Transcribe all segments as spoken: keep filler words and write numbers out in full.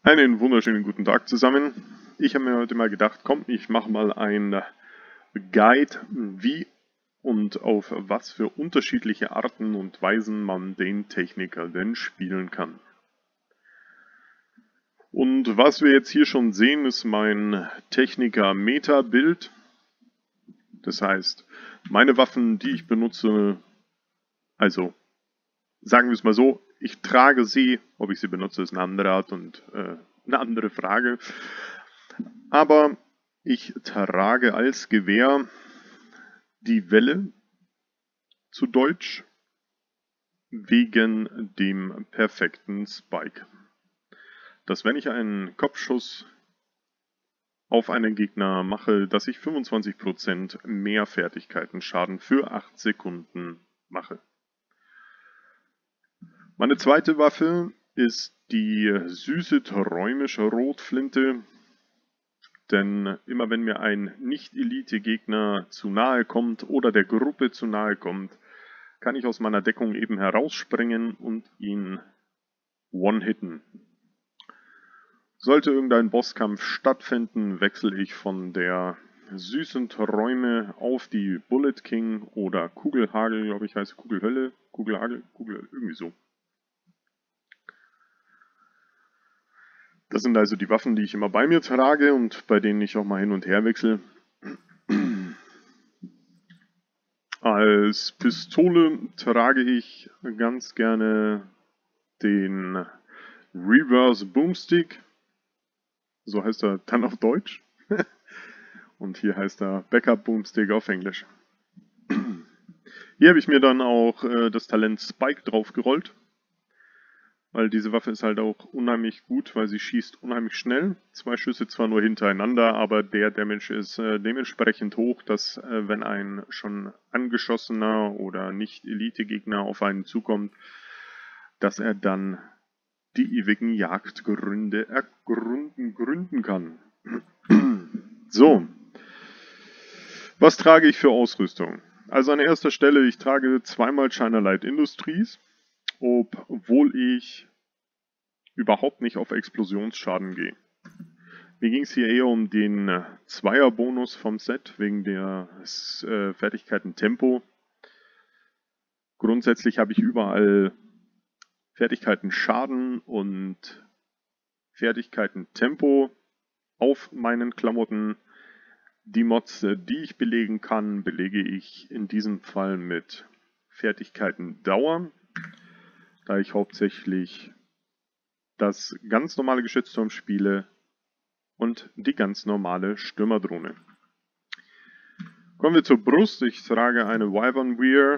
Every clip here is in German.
Einen wunderschönen guten Tag zusammen. Ich habe mir heute mal gedacht, komm, ich mache mal ein Guide, wie und auf was für unterschiedliche Arten und Weisen man den Techniker denn spielen kann. Und was wir jetzt hier schon sehen, ist mein Techniker-Meta-Bild. Das heißt, meine Waffen, die ich benutze, also sagen wir es mal so, ich trage sie, ob ich sie benutze, ist eine andere Art und äh, eine andere Frage. Aber ich trage als Gewehr die Welle, zu Deutsch, wegen dem perfekten Spike. Dass wenn ich einen Kopfschuss auf einen Gegner mache, dass ich fünfundzwanzig Prozent mehr Fertigkeiten-Schaden für acht Sekunden mache. Meine zweite Waffe ist die süße träumische Rotflinte, denn immer wenn mir ein Nicht-Elite-Gegner zu nahe kommt oder der Gruppe zu nahe kommt, kann ich aus meiner Deckung eben herausspringen und ihn one-hitten. Sollte irgendein Bosskampf stattfinden, wechsle ich von der süßen Träume auf die Bullet King oder Kugelhagel, glaube ich heißt Kugelhölle, Kugelhagel, Kugel, irgendwie so. Das sind also die Waffen, die ich immer bei mir trage und bei denen ich auch mal hin und her wechsle. Als Pistole trage ich ganz gerne den Reverse Boomstick. So heißt er dann auf Deutsch. Und hier heißt er Backup Boomstick auf Englisch. Hier habe ich mir dann auch äh, das Talent Spike draufgerollt. Weil diese Waffe ist halt auch unheimlich gut, weil sie schießt unheimlich schnell. Zwei Schüsse zwar nur hintereinander, aber der Damage ist äh, dementsprechend hoch, dass äh, wenn ein schon angeschossener oder nicht Elite-Gegner auf einen zukommt, dass er dann die ewigen Jagdgründe ergründen gründen kann. So, was trage ich für Ausrüstung? Also an erster Stelle, ich trage zweimal China Light Industries, obwohl ich überhaupt nicht auf Explosionsschaden gehe. Mir ging es hier eher um den Zweier-Bonus vom Set, wegen der äh, Fertigkeiten Tempo. Grundsätzlich habe ich überall Fertigkeiten Schaden und Fertigkeiten Tempo auf meinen Klamotten. Die Mods, die ich belegen kann, belege ich in diesem Fall mit Fertigkeiten Dauer, da ich hauptsächlich das ganz normale Geschützturm spiele und die ganz normale Stürmerdrohne. Kommen wir zur Brust. Ich trage eine Wyvern Wear,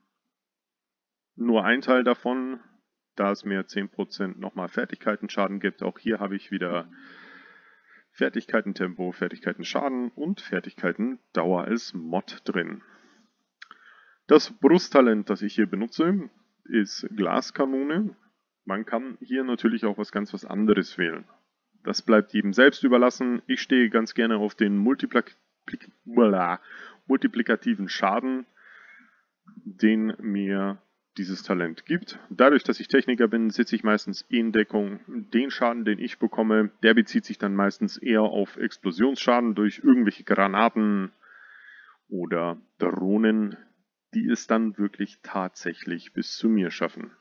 nur ein Teil davon, da es mir zehn Prozent nochmal Fertigkeiten-Schaden gibt. Auch hier habe ich wieder Fertigkeiten-Tempo, Fertigkeiten-Schaden und Fertigkeiten-Dauer als Mod drin. Das Brusttalent, das ich hier benutze, ist Glaskanone. Man kann hier natürlich auch was ganz was anderes wählen. Das bleibt jedem selbst überlassen. Ich stehe ganz gerne auf den Multiplik voilà, multiplikativen Schaden, den mir dieses Talent gibt. Dadurch, dass ich Techniker bin, sitze ich meistens in Deckung. Den Schaden, den ich bekomme, der bezieht sich dann meistens eher auf Explosionsschaden durch irgendwelche Granaten oder Drohnen, die es dann wirklich tatsächlich bis zu mir schaffen.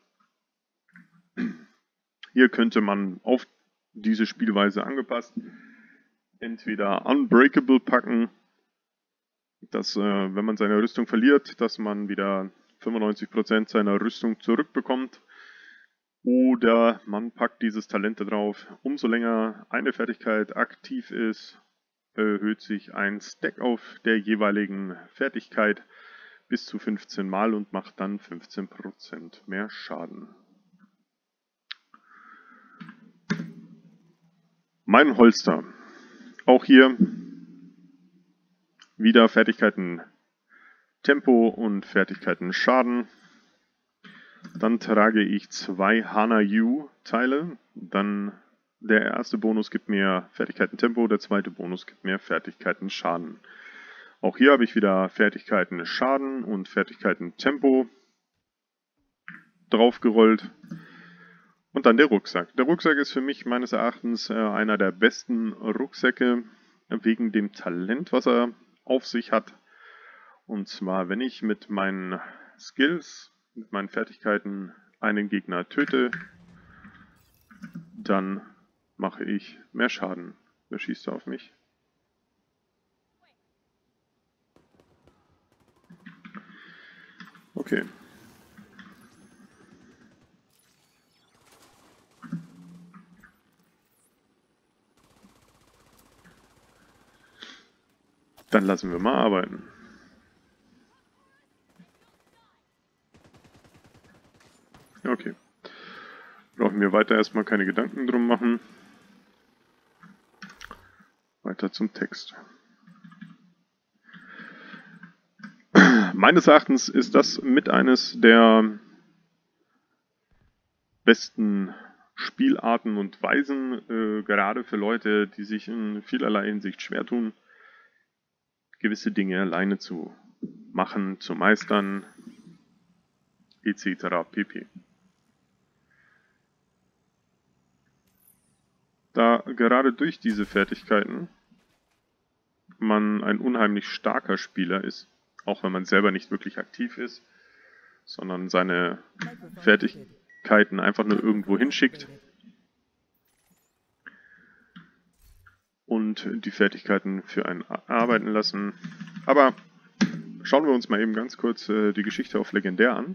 Hier könnte man auf diese Spielweise angepasst entweder Unbreakable packen, dass äh, wenn man seine Rüstung verliert, dass man wieder fünfundneunzig Prozent seiner Rüstung zurückbekommt, oder man packt dieses Talent da drauf. Umso länger eine Fertigkeit aktiv ist, erhöht sich ein Stack auf der jeweiligen Fertigkeit bis zu fünfzehn Mal und macht dann fünfzehn Prozent mehr Schaden. Mein Holster. Auch hier wieder Fertigkeiten Tempo und Fertigkeiten Schaden. Dann trage ich zwei Hana Yu Teile. Dann der erste Bonus gibt mir Fertigkeiten Tempo, der zweite Bonus gibt mir Fertigkeiten Schaden. Auch hier habe ich wieder Fertigkeiten Schaden und Fertigkeiten Tempo draufgerollt. Und dann der Rucksack. Der Rucksack ist für mich meines Erachtens äh, einer der besten Rucksäcke wegen dem Talent, was er auf sich hat. Und zwar, wenn ich mit meinen Skills, mit meinen Fertigkeiten einen Gegner töte, dann mache ich mehr Schaden. Wer schießt da auf mich? Okay. Dann lassen wir mal arbeiten. Okay. Brauchen wir weiter erstmal keine Gedanken drum machen. Weiter zum Text. Meines Erachtens ist das mit eines der besten Spielarten und Weisen, äh, gerade für Leute, die sich in vielerlei Hinsicht schwer tun, gewisse Dinge alleine zu machen, zu meistern, et cetera pp. Da gerade durch diese Fertigkeiten man ein unheimlich starker Spieler ist, auch wenn man selber nicht wirklich aktiv ist, sondern seine Fertigkeiten einfach nur irgendwo hinschickt und die Fertigkeiten für einen arbeiten lassen. Aber schauen wir uns mal eben ganz kurz äh, die Geschichte auf Legendär an.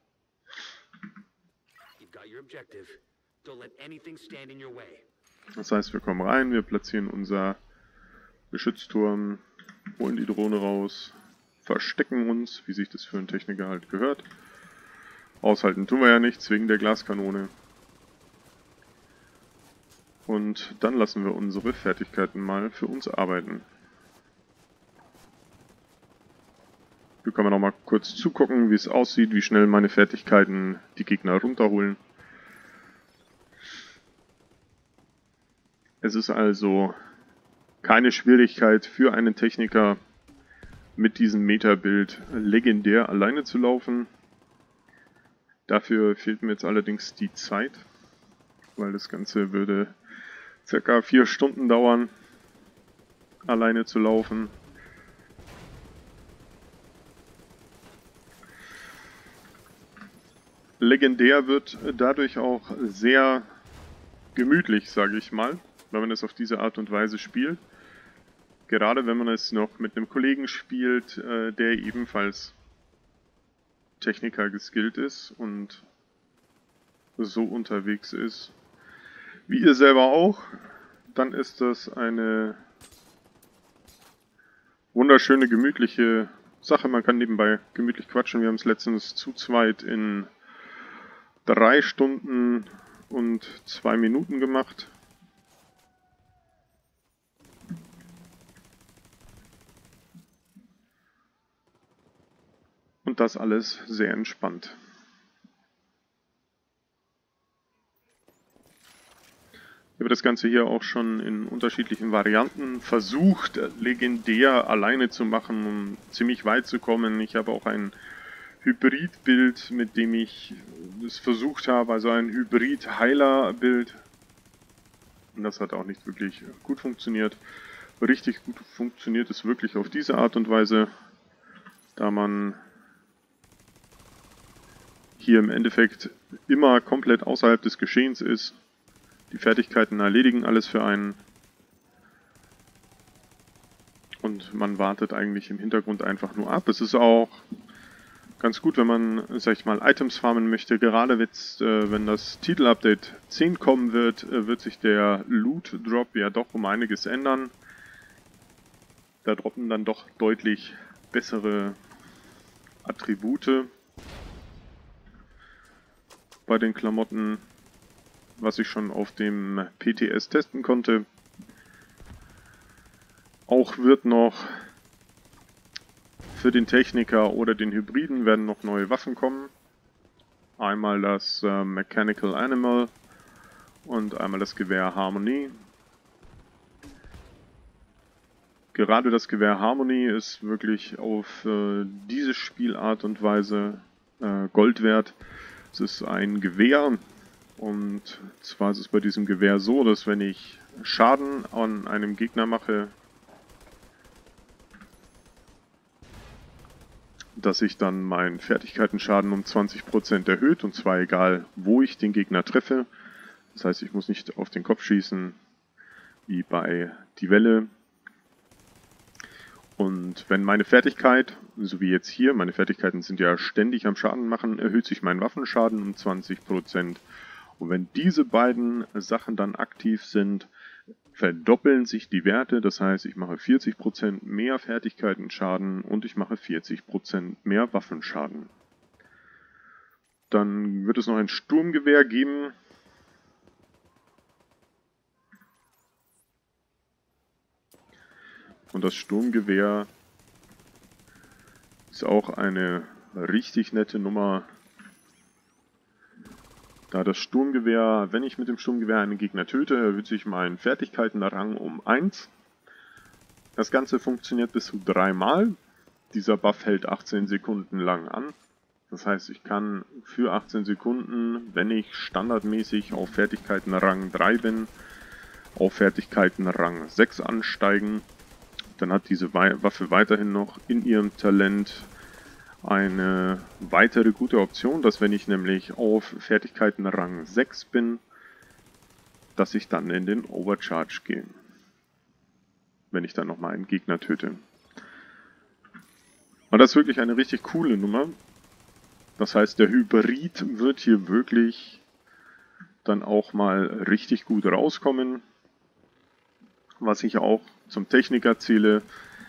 Das heißt, wir kommen rein, wir platzieren unser Geschützturm, holen die Drohne raus, verstecken uns, wie sich das für einen Techniker halt gehört. Aushalten tun wir ja nichts wegen der Glaskanone. Und dann lassen wir unsere Fertigkeiten mal für uns arbeiten. Wir können noch mal kurz zugucken, wie es aussieht, wie schnell meine Fertigkeiten die Gegner runterholen. Es ist also keine Schwierigkeit für einen Techniker, mit diesem Meta-Bild legendär alleine zu laufen. Dafür fehlt mir jetzt allerdings die Zeit, weil das Ganze würde circa vier Stunden dauern, alleine zu laufen. Legendär wird dadurch auch sehr gemütlich, sage ich mal, wenn man es auf diese Art und Weise spielt. Gerade wenn man es noch mit einem Kollegen spielt, äh, der ebenfalls Techniker geskillt ist und so unterwegs ist, wie ihr selber auch, dann ist das eine wunderschöne, gemütliche Sache. Man kann nebenbei gemütlich quatschen. Wir haben es letztens zu zweit in drei Stunden und zwei Minuten gemacht. Und das alles sehr entspannt. Ich habe das Ganze hier auch schon in unterschiedlichen Varianten versucht, legendär alleine zu machen, um ziemlich weit zu kommen. Ich habe auch ein Hybrid-Bild, mit dem ich es versucht habe, also ein Hybrid-Heiler-Bild. Und das hat auch nicht wirklich gut funktioniert. Richtig gut funktioniert es wirklich auf diese Art und Weise, da man hier im Endeffekt immer komplett außerhalb des Geschehens ist. Die Fertigkeiten erledigen alles für einen. Und man wartet eigentlich im Hintergrund einfach nur ab. Es ist auch ganz gut, wenn man, sag ich mal, Items farmen möchte. Gerade jetzt, äh, wenn das Titel-Update zehn kommen wird, äh, wird sich der Loot-Drop ja doch um einiges ändern. Da droppen dann doch deutlich bessere Attribute bei den Klamotten, was ich schon auf dem P T S testen konnte. Auch wird noch für den Techniker oder den Hybriden werden noch neue Waffen kommen. Einmal das äh, Mechanical Animal und einmal das Gewehr Harmony. Gerade das Gewehr Harmony ist wirklich auf äh, diese Spielart und Weise äh, Gold wert. Es ist ein Gewehr, Und zwar ist es bei diesem Gewehr so, dass wenn ich Schaden an einem Gegner mache, dass sich dann mein Fertigkeitenschaden um zwanzig Prozent erhöht, und zwar egal, wo ich den Gegner treffe. Das heißt, ich muss nicht auf den Kopf schießen, wie bei die Welle. Und wenn meine Fertigkeit, so wie jetzt hier, meine Fertigkeiten sind ja ständig am Schaden machen, erhöht sich mein Waffenschaden um zwanzig Prozent. Und wenn diese beiden Sachen dann aktiv sind, verdoppeln sich die Werte, das heißt, ich mache vierzig Prozent mehr Fertigkeitenschaden und ich mache vierzig Prozent mehr Waffenschaden. Dann wird es noch ein Sturmgewehr geben. Und das Sturmgewehr ist auch eine richtig nette Nummer. Da das Sturmgewehr, wenn ich mit dem Sturmgewehr einen Gegner töte, erhöht sich mein Fertigkeitenrang um eins. Das Ganze funktioniert bis zu dreimal. Dieser Buff hält achtzehn Sekunden lang an. Das heißt, ich kann für achtzehn Sekunden, wenn ich standardmäßig auf Fertigkeitenrang drei bin, auf Fertigkeitenrang sechs ansteigen. Dann hat diese Waffe weiterhin noch in ihrem Talent eine weitere gute Option, dass wenn ich nämlich auf Fertigkeiten Rang sechs bin, dass ich dann in den Overcharge gehe. Wenn ich dann nochmal einen Gegner töte. Und das ist wirklich eine richtig coole Nummer. Das heißt, der Hybrid wird hier wirklich dann auch mal richtig gut rauskommen. Was ich auch zum Techniker zähle.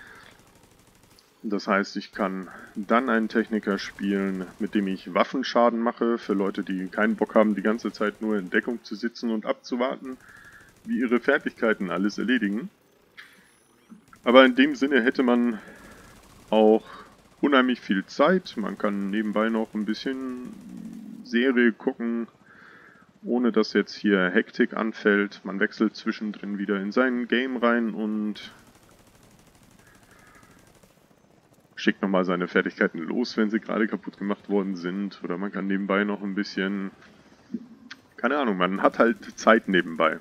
Das heißt, ich kann dann einen Techniker spielen, mit dem ich Waffenschaden mache, für Leute, die keinen Bock haben, die ganze Zeit nur in Deckung zu sitzen und abzuwarten, wie ihre Fertigkeiten alles erledigen. Aber in dem Sinne hätte man auch unheimlich viel Zeit. Man kann nebenbei noch ein bisschen Serie gucken, ohne dass jetzt hier Hektik anfällt. Man wechselt zwischendrin wieder in sein Game rein und schickt nochmal seine Fertigkeiten los, wenn sie gerade kaputt gemacht worden sind. Oder man kann nebenbei noch ein bisschen... Keine Ahnung, man hat halt Zeit nebenbei.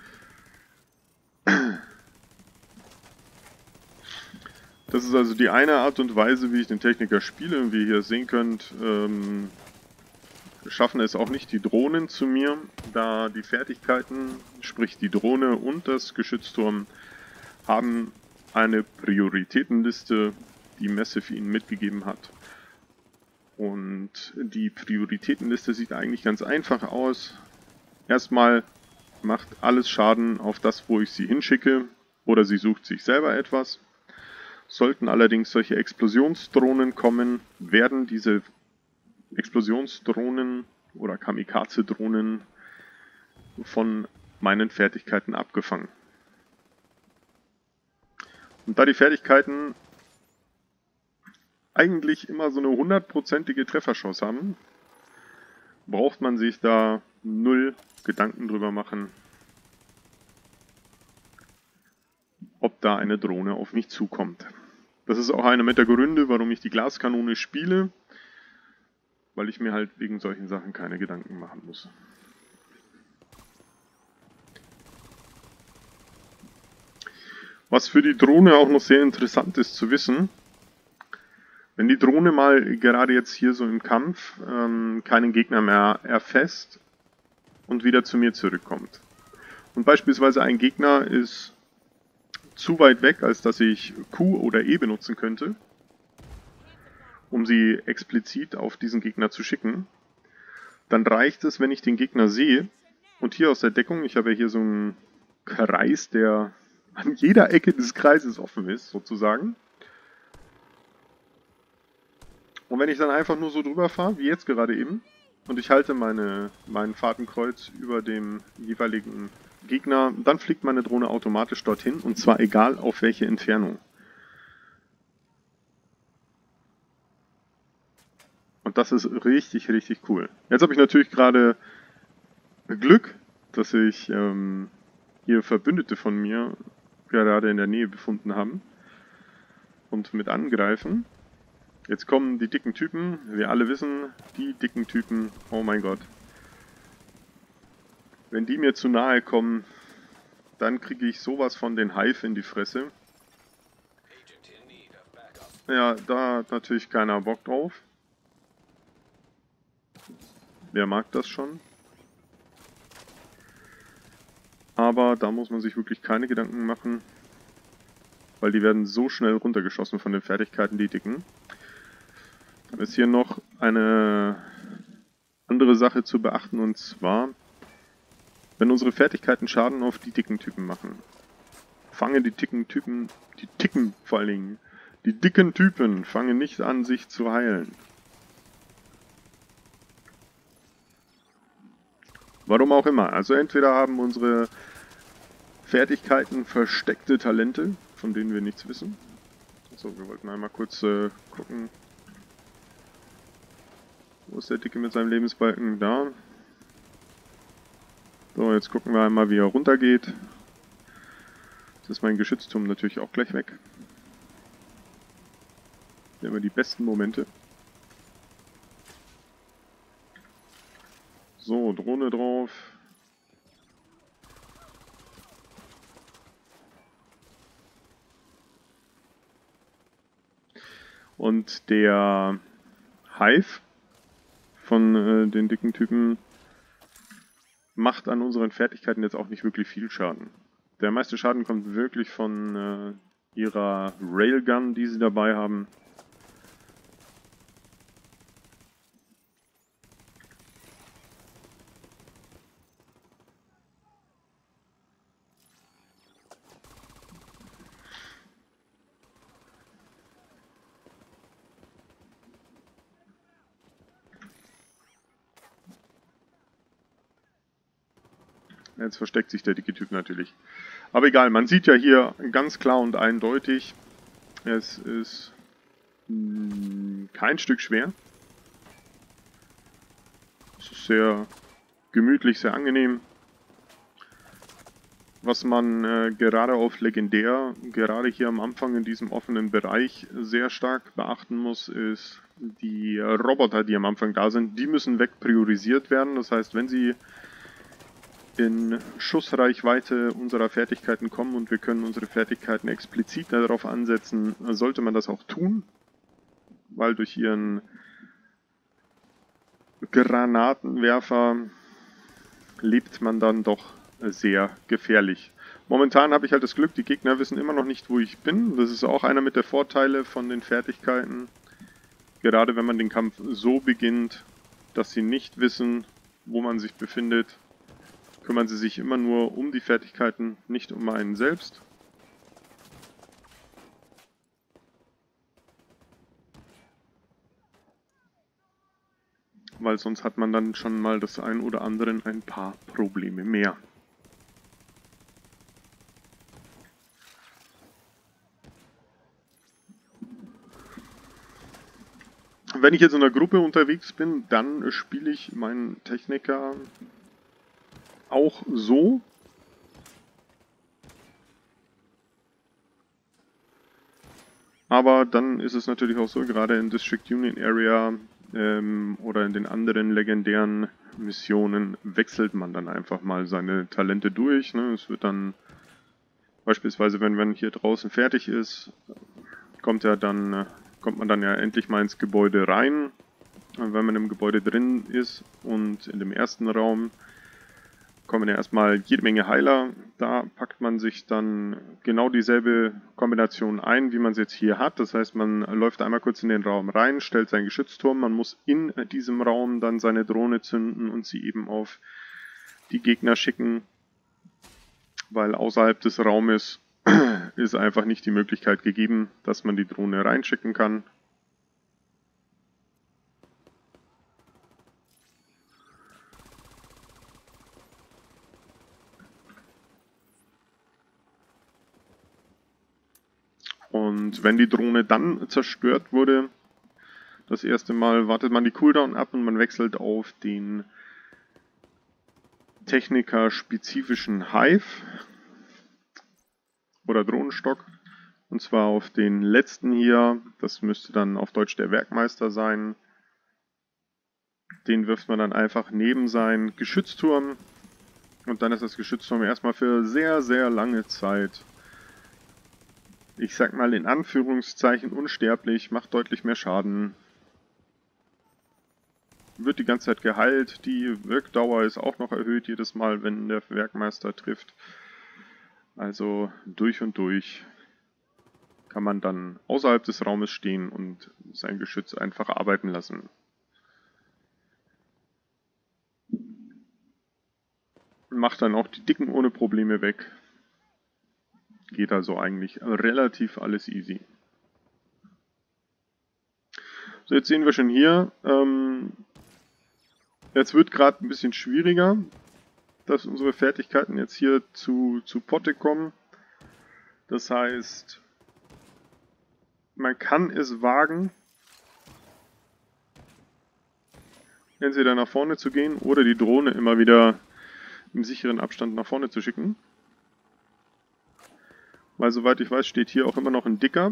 Das ist also die eine Art und Weise, wie ich den Techniker spiele. Wie ihr hier sehen könnt, ähm, schaffen es auch nicht die Drohnen zu mir, da die Fertigkeiten, sprich die Drohne und das Geschützturm, haben eine Prioritätenliste, die Massive ihnen mitgegeben hat. Und die Prioritätenliste sieht eigentlich ganz einfach aus. Erstmal macht alles Schaden auf das, wo ich sie hinschicke, oder sie sucht sich selber etwas. Sollten allerdings solche Explosionsdrohnen kommen, werden diese Explosionsdrohnen oder Kamikaze-Drohnen von meinen Fertigkeiten abgefangen. Und da die Fertigkeiten eigentlich immer so eine hundertprozentige Trefferchance haben, braucht man sich da null Gedanken drüber machen, ob da eine Drohne auf mich zukommt. Das ist auch einer mit der Gründe, warum ich die Glaskanone spiele, weil ich mir halt wegen solchen Sachen keine Gedanken machen muss. Was für die Drohne auch noch sehr interessant ist zu wissen: Wenn die Drohne mal gerade jetzt hier so im Kampf ähm, keinen Gegner mehr erfasst und wieder zu mir zurückkommt. Und beispielsweise ein Gegner ist zu weit weg, als dass ich Q oder E benutzen könnte, um sie explizit auf diesen Gegner zu schicken. Dann reicht es, wenn ich den Gegner sehe und hier aus der Deckung, ich habe ja hier so einen Kreis, der an jeder Ecke des Kreises offen ist, sozusagen. Und wenn ich dann einfach nur so drüber fahre, wie jetzt gerade eben, und ich halte meine, mein Fahrtenkreuz über dem jeweiligen Gegner, dann fliegt meine Drohne automatisch dorthin, und zwar egal auf welche Entfernung. Und das ist richtig, richtig cool. Jetzt habe ich natürlich gerade Glück, dass sich ähm, hier Verbündete von mir gerade in der Nähe befunden haben und mit angreifen. Jetzt kommen die dicken Typen. Wir alle wissen, die dicken Typen, oh mein Gott. Wenn die mir zu nahe kommen, dann kriege ich sowas von den Hive in die Fresse. Ja, da hat natürlich keiner Bock drauf. Wer mag das schon? Aber da muss man sich wirklich keine Gedanken machen, weil die werden so schnell runtergeschossen von den Fertigkeiten, die Dicken. Dann ist hier noch eine andere Sache zu beachten, und zwar, wenn unsere Fertigkeiten Schaden auf die dicken Typen machen, fangen die dicken Typen, die dicken vor allen Dingen, die dicken Typen fangen nicht an, sich zu heilen. Warum auch immer. Also entweder haben unsere Fertigkeiten versteckte Talente, von denen wir nichts wissen. So, wir wollten einmal kurz äh, gucken. Wo ist der Dicke mit seinem Lebensbalken? Da. So, jetzt gucken wir einmal, wie er runtergeht. Jetzt ist mein Geschützturm natürlich auch gleich weg. Hier haben wir die besten Momente. So, Drohne drauf. Und der Hive von äh, den dicken Typen macht an unseren Fertigkeiten jetzt auch nicht wirklich viel Schaden. Der meiste Schaden kommt wirklich von äh, ihrer Railgun, die sie dabei haben. Jetzt versteckt sich der dicke Typ natürlich. Aber egal, man sieht ja hier ganz klar und eindeutig, es ist mh, kein Stück schwer. Es ist sehr gemütlich, sehr angenehm. Was man äh, gerade auf Legendär, gerade hier am Anfang in diesem offenen Bereich sehr stark beachten muss, ist die Roboter, die am Anfang da sind. Die müssen wegpriorisiert werden. Das heißt, wenn sie in Schussreichweite unserer Fertigkeiten kommen und wir können unsere Fertigkeiten explizit darauf ansetzen, sollte man das auch tun, weil durch ihren Granatenwerfer lebt man dann doch sehr gefährlich. Momentan habe ich halt das Glück, die Gegner wissen immer noch nicht, wo ich bin. Das ist auch einer mit der Vorteile von den Fertigkeiten. Gerade wenn man den Kampf so beginnt, dass sie nicht wissen, wo man sich befindet, kümmern sie sich immer nur um die Fertigkeiten, nicht um einen selbst. Weil sonst hat man dann schon mal das ein oder andere ein paar Probleme mehr. Wenn ich jetzt in einer Gruppe unterwegs bin, dann spiele ich meinen Techniker auch so. Aber dann ist es natürlich auch so, gerade in District Union Area ähm, oder in den anderen legendären Missionen wechselt man dann einfach mal seine Talente durch. Ne? Es wird dann beispielsweise, wenn man hier draußen fertig ist, kommt ja dann, kommt man dann ja endlich mal ins Gebäude rein. Und wenn man im Gebäude drin ist und in dem ersten Raum kommen ja erstmal jede Menge Heiler. Da packt man sich dann genau dieselbe Kombination ein, wie man es jetzt hier hat. Das heißt, man läuft einmal kurz in den Raum rein, stellt seinen Geschützturm. Man muss in diesem Raum dann seine Drohne zünden und sie eben auf die Gegner schicken, weil außerhalb des Raumes ist einfach nicht die Möglichkeit gegeben, dass man die Drohne reinschicken kann. Und wenn die Drohne dann zerstört wurde, das erste Mal wartet man die Cooldown ab und man wechselt auf den Techniker-spezifischen Hive oder Drohnenstock. Und zwar auf den letzten hier, das müsste dann auf Deutsch der Werkmeister sein. Den wirft man dann einfach neben seinen Geschützturm. Und dann ist das Geschützturm erstmal für sehr, sehr lange Zeit, ich sag mal in Anführungszeichen, unsterblich, macht deutlich mehr Schaden. Wird die ganze Zeit geheilt, die Wirkdauer ist auch noch erhöht jedes Mal, wenn der Werkmeister trifft. Also durch und durch kann man dann außerhalb des Raumes stehen und sein Geschütz einfach arbeiten lassen. Macht dann auch die Dicken ohne Probleme weg. Geht also eigentlich relativ alles easy. So, jetzt sehen wir schon hier, ähm, jetzt wird gerade ein bisschen schwieriger, dass unsere Fertigkeiten jetzt hier zu, zu Potte kommen. Das heißt, man kann es wagen, entweder nach vorne zu gehen oder die Drohne immer wieder im sicheren Abstand nach vorne zu schicken. Weil soweit ich weiß, steht hier auch immer noch ein Dicker.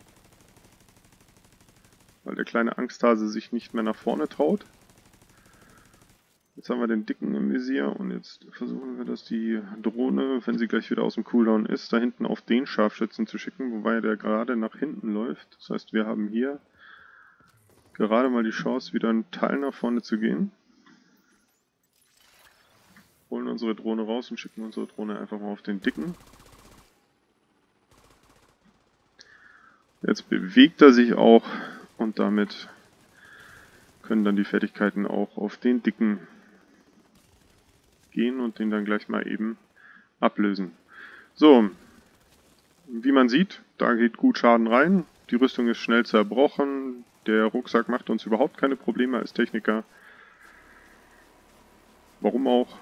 Weil der kleine Angsthase sich nicht mehr nach vorne traut. Jetzt haben wir den Dicken im Visier und jetzt versuchen wir, dass die Drohne, wenn sie gleich wieder aus dem Cooldown ist, da hinten auf den Scharfschützen zu schicken, wobei der gerade nach hinten läuft. Das heißt, wir haben hier gerade mal die Chance, wieder einen Teil nach vorne zu gehen. Holen unsere Drohne raus und schicken unsere Drohne einfach mal auf den Dicken. Jetzt bewegt er sich auch und damit können dann die Fertigkeiten auch auf den Dicken gehen und den dann gleich mal eben ablösen. So, wie man sieht, da geht gut Schaden rein. Die Rüstung ist schnell zerbrochen. Der Rucksack macht uns überhaupt keine Probleme als Techniker. Warum auch?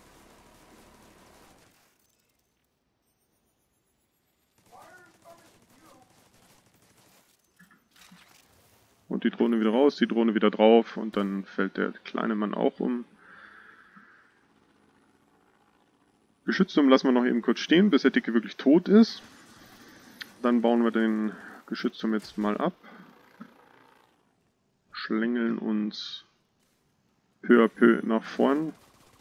Und die Drohne wieder raus, die Drohne wieder drauf und dann fällt der kleine Mann auch um. Geschützturm lassen wir noch eben kurz stehen, bis der Dicke wirklich tot ist. Dann bauen wir den Geschützturm jetzt mal ab. Schlängeln uns peu à peu nach vorn.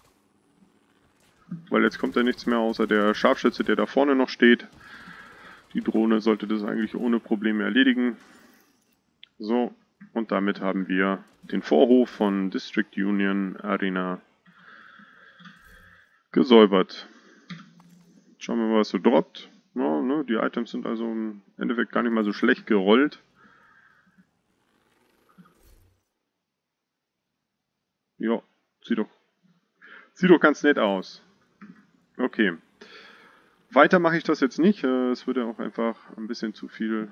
Weil jetzt kommt ja nichts mehr außer der Scharfschütze, der da vorne noch steht. Die Drohne sollte das eigentlich ohne Probleme erledigen. So, und damit haben wir den Vorhof von District Union Arena gesäubert. Schauen wir mal, was so droppt. Ja, ne, die Items sind also im Endeffekt gar nicht mal so schlecht gerollt. Ja, sieht doch, sieht doch ganz nett aus. Okay. Weiter mache ich das jetzt nicht. Es würde auch einfach ein bisschen zu viel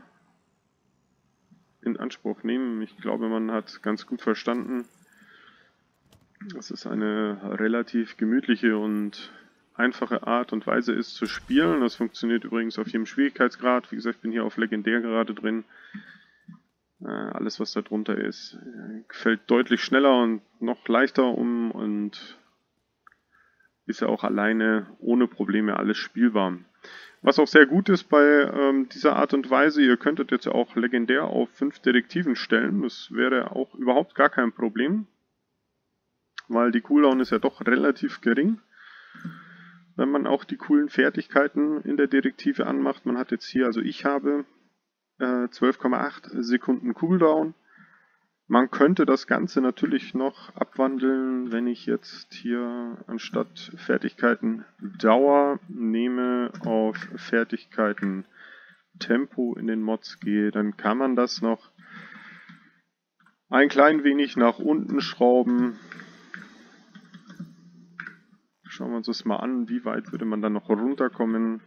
in Anspruch nehmen. Ich glaube, man hat ganz gut verstanden, dass es eine relativ gemütliche und einfache Art und Weise ist zu spielen. Das funktioniert übrigens auf jedem Schwierigkeitsgrad. Wie gesagt, ich bin hier auf Legendär gerade drin. Alles, was da drunter ist, fällt deutlich schneller und noch leichter um und ist ja auch alleine ohne Probleme alles spielbar. Was auch sehr gut ist bei ähm, dieser Art und Weise, ihr könntet jetzt auch legendär auf fünf Detektiven stellen. Das wäre auch überhaupt gar kein Problem, weil die Cooldown ist ja doch relativ gering. Wenn man auch die coolen Fertigkeiten in der Detektive anmacht. Man hat jetzt hier, also ich habe äh, zwölf Komma acht Sekunden Cooldown. Man könnte das Ganze natürlich noch abwandeln, wenn ich jetzt hier anstatt Fertigkeiten Dauer nehme, auf Fertigkeiten Tempo in den Mods gehe, dann kann man das noch ein klein wenig nach unten schrauben. Schauen wir uns das mal an, wie weit würde man dann noch runterkommen.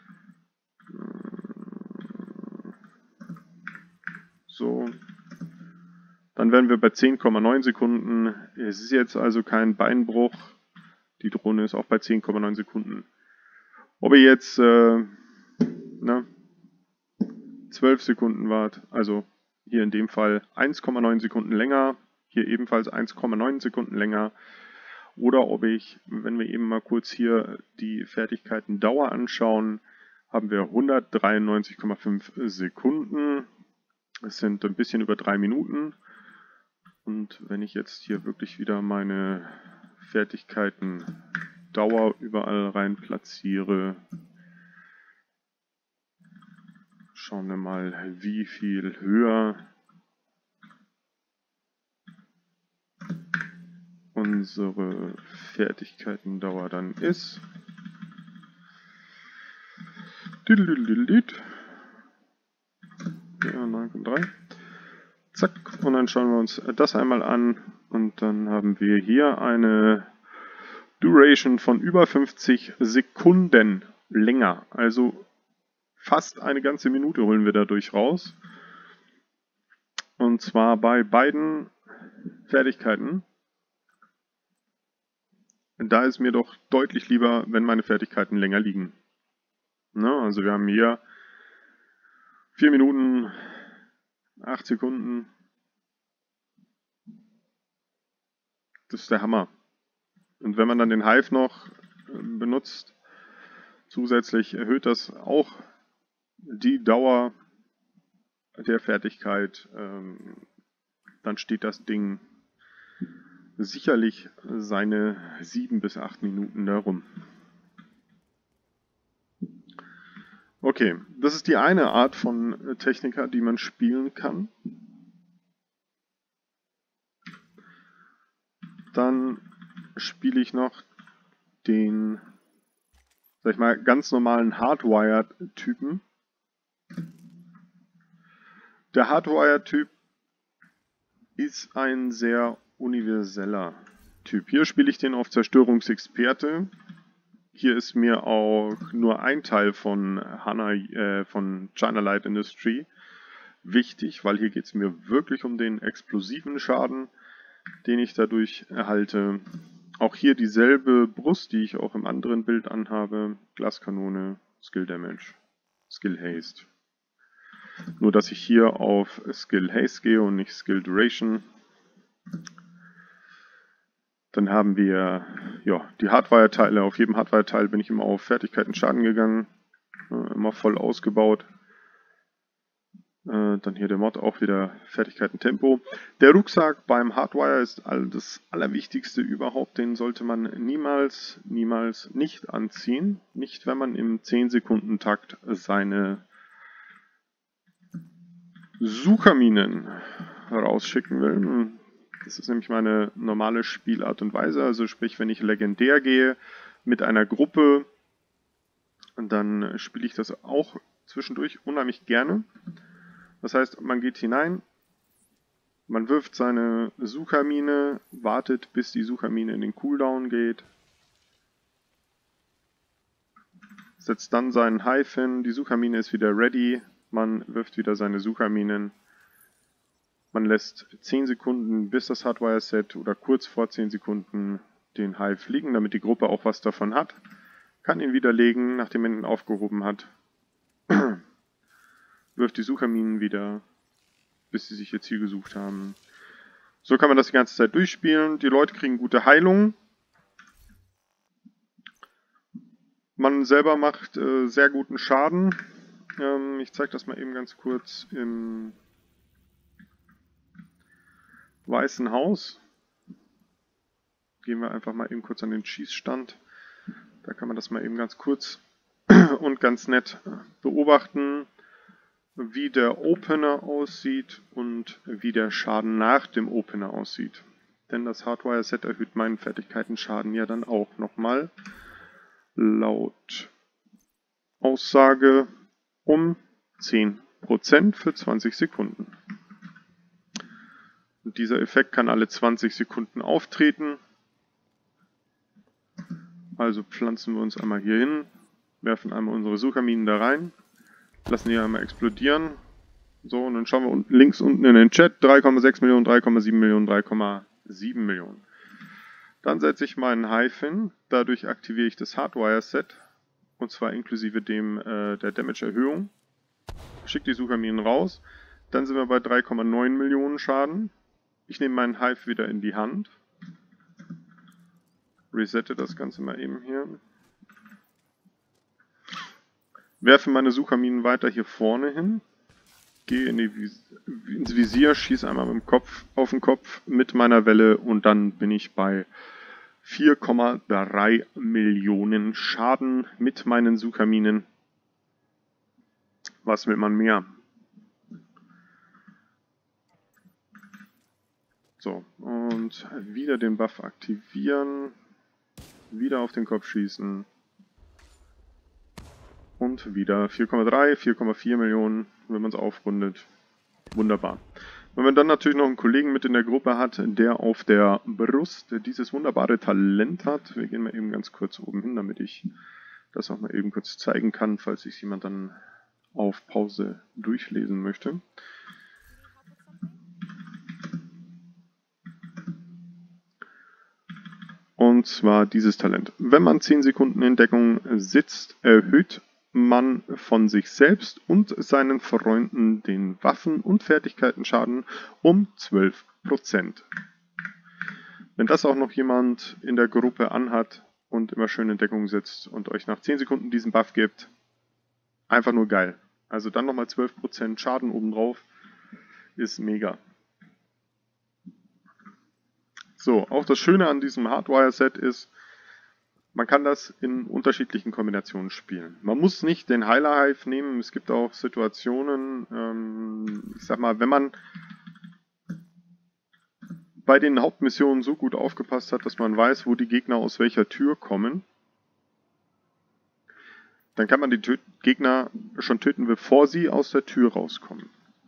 So. Dann wären wir bei zehn Komma neun Sekunden. Es ist jetzt also kein Beinbruch. Die Drohne ist auch bei zehn Komma neun Sekunden. Ob ihr jetzt äh, ne, zwölf Sekunden wart, also hier in dem Fall eins Komma neun Sekunden länger, hier ebenfalls eins Komma neun Sekunden länger, oder ob ich, wenn wir eben mal kurz hier die Fertigkeiten Dauer anschauen, haben wir hundertdreiundneunzig Komma fünf Sekunden. Das sind ein bisschen über drei Minuten. Und wenn ich jetzt hier wirklich wieder meine Fertigkeiten Dauer überall rein platziere. Schauen wir mal, wie viel höher unsere Fertigkeitendauer dann ist. Ja, neun Komma drei. Zack, und dann schauen wir uns das einmal an und dann haben wir hier eine Duration von über fünfzig Sekunden länger. Also fast eine ganze Minute holen wir dadurch raus. Und zwar bei beiden Fertigkeiten. Da ist mir doch deutlich lieber, wenn meine Fertigkeiten länger liegen. Na, also wir haben hier vier Minuten, acht Sekunden. Das ist der Hammer. Und wenn man dann den Hive noch benutzt, zusätzlich erhöht das auch die Dauer der Fertigkeit. Ähm, dann steht das Ding sicherlich seine sieben bis acht Minuten darum. Okay, das ist die eine Art von Technika, die man spielen kann. Dann spiele ich noch den, sag ich mal, ganz normalen Hardwired-Typen. Der Hardwired-Typ ist ein sehr universeller Typ. Hier spiele ich den auf Zerstörungsexperte. Hier ist mir auch nur ein Teil von, Hana, äh, von China Light Industry wichtig, weil hier geht es mir wirklich um den explosiven Schaden, den ich dadurch erhalte. Auch hier dieselbe Brust, die ich auch im anderen Bild anhabe. Glaskanone, Skill Damage, Skill Haste. Nur dass ich hier auf Skill Haste gehe und nicht Skill Duration. Dann haben wir ja, die Hardwire-Teile. Auf jedem Hardwire-Teil bin ich immer auf Fertigkeiten Schaden gegangen. Äh, immer voll ausgebaut. Äh, dann hier der Mod auch wieder Fertigkeiten Tempo. Der Rucksack beim Hardwire ist all das Allerwichtigste überhaupt. Den sollte man niemals, niemals nicht anziehen. Nicht, wenn man im zehn Sekunden Takt seine Sucherminen rausschicken will. Das ist nämlich meine normale Spielart und Weise, also sprich, wenn ich legendär gehe mit einer Gruppe, dann spiele ich das auch zwischendurch unheimlich gerne. Das heißt, man geht hinein, man wirft seine Suchermine, wartet, bis die Suchermine in den Cooldown geht, setzt dann seinen Hive hin, die Suchermine ist wieder ready, man wirft wieder seine Sucherminen. Man lässt zehn Sekunden bis das Hardwire-Set oder kurz vor zehn Sekunden den Hive liegen, damit die Gruppe auch was davon hat. Kann ihn widerlegen, nachdem man ihn aufgehoben hat. Wirft die Sucherminen wieder, bis sie sich ihr Ziel gesucht haben. So kann man das die ganze Zeit durchspielen. Die Leute kriegen gute Heilung. Man selber macht äh, sehr guten Schaden. Ähm, ich zeige das mal eben ganz kurz im Weißen Haus. Gehen wir einfach mal eben kurz an den Schießstand. Da kann man das mal eben ganz kurz und ganz nett beobachten, wie der Opener aussieht und wie der Schaden nach dem Opener aussieht. Denn das Hardwire-Set erhöht meinen Fertigkeiten-Schaden ja dann auch nochmal laut Aussage um zehn Prozent für zwanzig Sekunden. Und dieser Effekt kann alle zwanzig Sekunden auftreten. Also pflanzen wir uns einmal hier hin, werfen einmal unsere Sucherminen da rein, lassen die einmal explodieren. So, und dann schauen wir unten, links unten in den Chat, drei Komma sechs Millionen, drei Komma sieben Millionen, drei Komma sieben Millionen. Dann setze ich meinen Hive hin, dadurch aktiviere ich das Hardwire-Set, und zwar inklusive dem äh, der Damage-Erhöhung. Schicke die Sucherminen raus, dann sind wir bei drei Komma neun Millionen Schaden. Ich nehme meinen Hive wieder in die Hand, resette das Ganze mal eben hier, werfe meine Sucherminen weiter hier vorne hin, gehe in die Vis ins Visier, schieße einmal mit dem Kopf auf den Kopf mit meiner Welle und dann bin ich bei vier Komma drei Millionen Schaden mit meinen Sukaminen. Was will man mehr? So, und wieder den Buff aktivieren. Wieder auf den Kopf schießen. Und wieder vier Komma drei, vier Komma vier Millionen, wenn man es aufrundet. Wunderbar. Wenn man dann natürlich noch einen Kollegen mit in der Gruppe hat, der auf der Brust dieses wunderbare Talent hat. Wir gehen mal eben ganz kurz oben hin, damit ich das auch mal eben kurz zeigen kann, falls sich jemand dann auf Pause durchlesen möchte. Und zwar dieses Talent. Wenn man zehn Sekunden in Deckung sitzt, erhöht man von sich selbst und seinen Freunden den Waffen- und Fertigkeitenschaden um zwölf Prozent. Wenn das auch noch jemand in der Gruppe anhat und immer schön in Deckung sitzt und euch nach zehn Sekunden diesen Buff gibt, einfach nur geil. Also dann nochmal zwölf Prozent Schaden obendrauf, ist mega. So, auch das Schöne an diesem Hardwire-Set ist, man kann das in unterschiedlichen Kombinationen spielen. Man muss nicht den Heiler Hive nehmen, es gibt auch Situationen, ähm, ich sag mal, wenn man bei den Hauptmissionen so gut aufgepasst hat, dass man weiß, wo die Gegner aus welcher Tür kommen, dann kann man die Tö- Gegner schon töten, bevor sie aus der Tür rauskommen.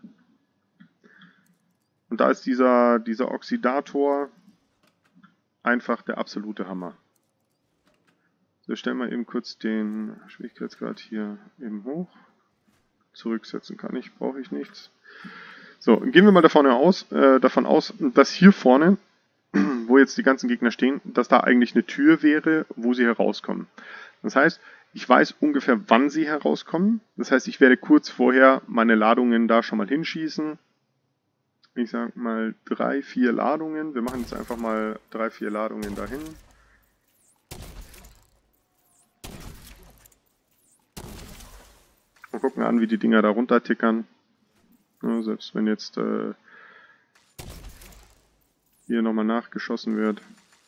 Und da ist dieser, dieser Oxidator einfach der absolute Hammer. So, stellen wir eben kurz den Schwierigkeitsgrad hier eben hoch. Zurücksetzen kann ich, brauche ich nichts. So, gehen wir mal davon aus, äh, davon aus, dass hier vorne, wo jetzt die ganzen Gegner stehen, dass da eigentlich eine Tür wäre, wo sie herauskommen. Das heißt, ich weiß ungefähr, wann sie herauskommen. Das heißt, ich werde kurz vorher meine Ladungen da schon mal hinschießen. Ich sage mal drei, vier Ladungen. Wir machen jetzt einfach mal drei, vier Ladungen dahin. Und gucken an, wie die Dinger da runter tickern. Ja, selbst wenn jetzt äh, hier nochmal nachgeschossen wird.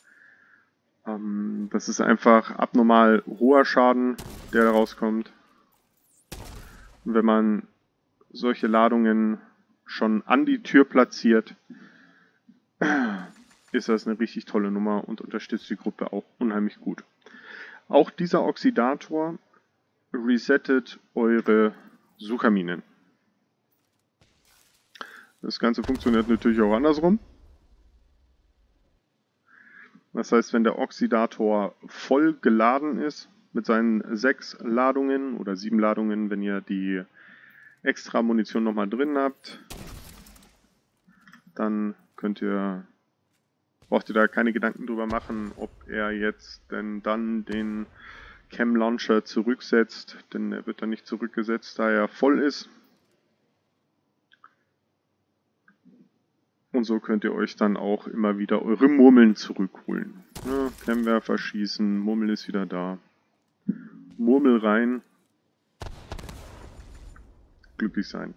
Ähm, das ist einfach abnormal hoher Schaden, der da rauskommt. Und wenn man solche Ladungen schon an die Tür platziert, ist das eine richtig tolle Nummer und unterstützt die Gruppe auch unheimlich gut. Auch dieser Oxidator resettet eure Sukaminen. Das Ganze funktioniert natürlich auch andersrum. Das heißt, wenn der Oxidator voll geladen ist mit seinen sechs Ladungen oder sieben Ladungen, wenn ihr die extra Munition nochmal drin habt, dann könnt ihr, braucht ihr da keine Gedanken drüber machen, ob er jetzt denn dann den Chem Launcher zurücksetzt, denn er wird dann nicht zurückgesetzt, da er voll ist. Und so könnt ihr euch dann auch immer wieder eure Murmeln zurückholen. Ja, Flammenwerfer schießen, Murmel ist wieder da. Murmel rein. Glücklich sein.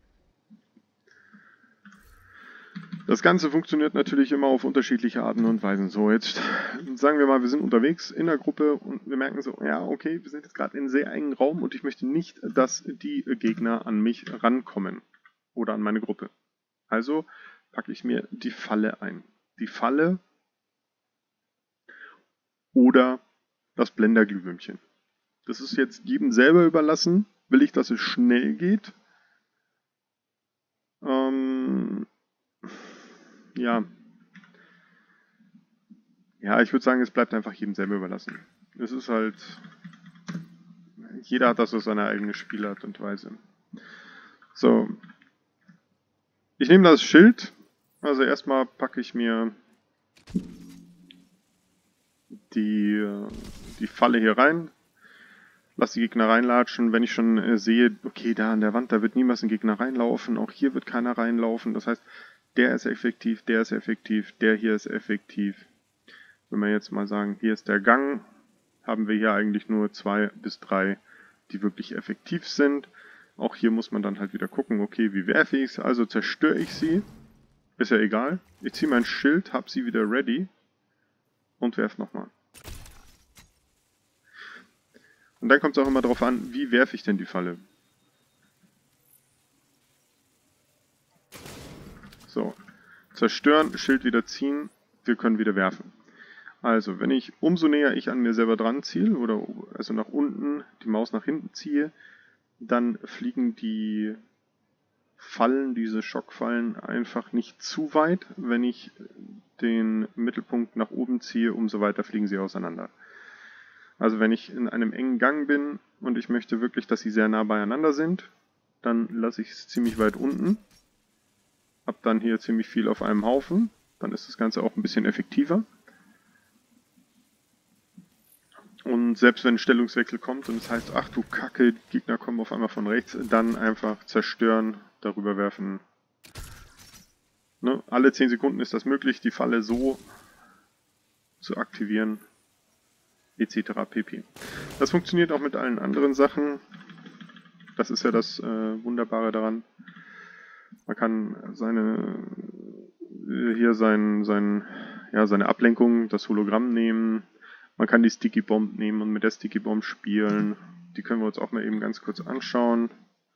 Das Ganze funktioniert natürlich immer auf unterschiedliche Arten und Weisen. So, jetzt sagen wir mal, wir sind unterwegs in der Gruppe und wir merken so, ja, okay, wir sind jetzt gerade in einem sehr engen Raum und ich möchte nicht, dass die Gegner an mich rankommen oder an meine Gruppe. Also packe ich mir die Falle ein. Die Falle oder das Blenderglühwürmchen. Das ist jetzt jedem selber überlassen. Will ich, dass es schnell geht? Ähm, ja. Ja, ich würde sagen, es bleibt einfach jedem selber überlassen. Es ist halt, jeder hat das so seine eigene Spielart und Weise. So. Ich nehme das Schild. Also erstmal packe ich mir die, die Falle hier rein. Lass die Gegner reinlatschen. Wenn ich schon äh, sehe, okay, da an der Wand, da wird niemals ein Gegner reinlaufen. Auch hier wird keiner reinlaufen. Das heißt, der ist effektiv, der ist effektiv, der hier ist effektiv. Wenn wir jetzt mal sagen, hier ist der Gang, haben wir hier eigentlich nur zwei bis drei, die wirklich effektiv sind. Auch hier muss man dann halt wieder gucken, okay, wie werfe ich es? Also zerstöre ich sie. Ist ja egal. Ich ziehe mein Schild, habe sie wieder ready. und werfe nochmal. Und dann kommt es auch immer darauf an, wie werfe ich denn die Falle. So, zerstören, Schild wieder ziehen, wir können wieder werfen. Also, wenn ich, umso näher ich an mir selber dran ziele, oder also nach unten, die Maus nach hinten ziehe, dann fliegen die Fallen, diese Schockfallen, einfach nicht zu weit. Wenn ich den Mittelpunkt nach oben ziehe, umso weiter fliegen sie auseinander. Also wenn ich in einem engen Gang bin und ich möchte wirklich, dass sie sehr nah beieinander sind, dann lasse ich es ziemlich weit unten. Hab dann hier ziemlich viel auf einem Haufen. Dann ist das Ganze auch ein bisschen effektiver. Und selbst wenn ein Stellungswechsel kommt und es heißt, ach du Kacke, die Gegner kommen auf einmal von rechts, dann einfach zerstören, darüber werfen. Ne? Alle zehn Sekunden ist das möglich, die Falle so zu aktivieren, et cetera pp. Das funktioniert auch mit allen anderen Sachen. Das ist ja das äh, Wunderbare daran. Man kann seine hier sein, sein, ja, seine Ablenkung, das Hologramm nehmen. Man kann die Sticky Bomb nehmen und mit der Sticky Bomb spielen. Die können wir uns auch mal eben ganz kurz anschauen.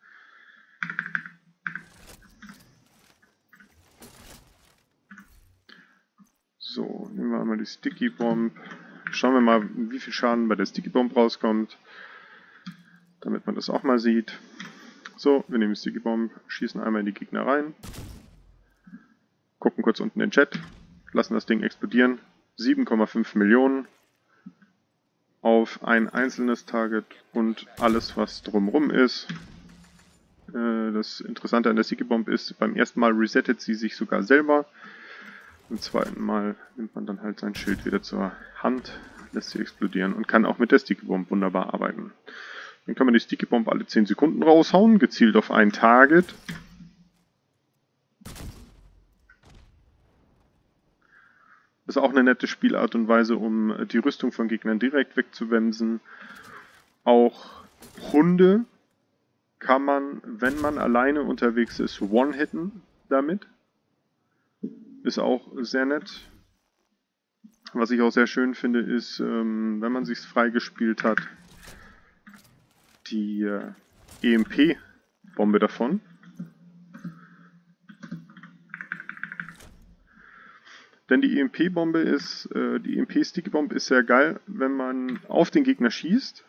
So, nehmen wir einmal die Sticky Bomb. Schauen wir mal, wie viel Schaden bei der Sticky Bomb rauskommt, damit man das auch mal sieht. So, wir nehmen die Sticky Bomb, schießen einmal in die Gegner rein, gucken kurz unten in den Chat, lassen das Ding explodieren. sieben Komma fünf Millionen auf ein einzelnes Target und alles, was drumherum ist. Das Interessante an der Sticky Bomb ist, beim ersten Mal resettet sie sich sogar selber. Beim zweiten Mal nimmt man dann halt sein Schild wieder zur Hand, lässt sie explodieren und kann auch mit der Sticky Bomb wunderbar arbeiten. Dann kann man die Sticky Bomb alle zehn Sekunden raushauen, gezielt auf ein Target. Das ist auch eine nette Spielart und Weise, um die Rüstung von Gegnern direkt wegzuwemsen. Auch Hunde kann man, wenn man alleine unterwegs ist, one-hitten damit. Ist auch sehr nett. Was ich auch sehr schön finde, ist, wenn man sich's freigespielt hat, die E M P-Bombe davon. Denn die E M P-Bombe ist, äh, die E M P-Sticky-Bomb ist sehr geil, wenn man auf den Gegner schießt,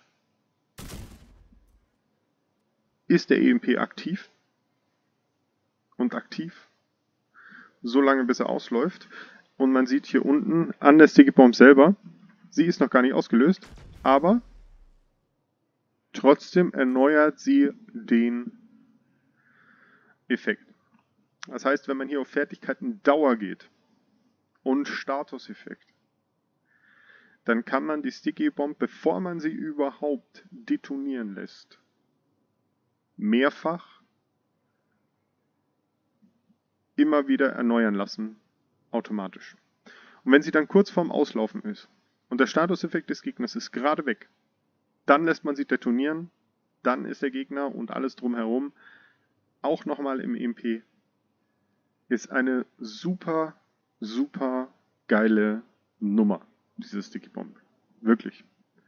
ist der E M P aktiv und aktiv, so lange bis er ausläuft. Und man sieht hier unten an der Sticky-Bomb selber, sie ist noch gar nicht ausgelöst, aber trotzdem erneuert sie den Effekt. Das heißt, wenn man hier auf Fertigkeiten Dauer geht und Statuseffekt, dann kann man die Sticky Bomb, bevor man sie überhaupt detonieren lässt, mehrfach immer wieder erneuern lassen, automatisch. Und wenn sie dann kurz vorm Auslaufen ist und der Statuseffekt des Gegners ist gerade weg, dann lässt man sie detonieren, dann ist der Gegner und alles drumherum auch nochmal im E M P. Ist eine super, super geile Nummer, diese Sticky Bomb. Wirklich.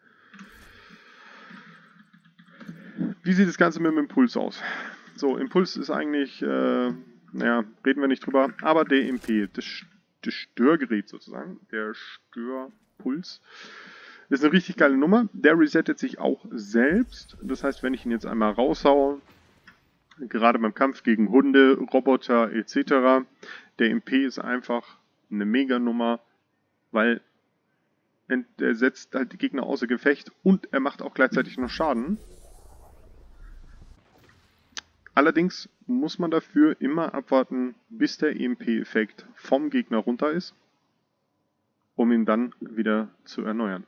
Wie sieht das Ganze mit dem Impuls aus? So, Impuls ist eigentlich, äh, naja, reden wir nicht drüber, aber der E M P, das, das Störgerät sozusagen, der Störpuls, ist eine richtig geile Nummer. Der resettet sich auch selbst. Das heißt, wenn ich ihn jetzt einmal raushaue, gerade beim Kampf gegen Hunde, Roboter et cetera, der E M P ist einfach eine Mega-Nummer, weil er setzt halt die Gegner außer Gefecht und er macht auch gleichzeitig noch Schaden. Allerdings muss man dafür immer abwarten, bis der E M P-Effekt vom Gegner runter ist, um ihn dann wieder zu erneuern.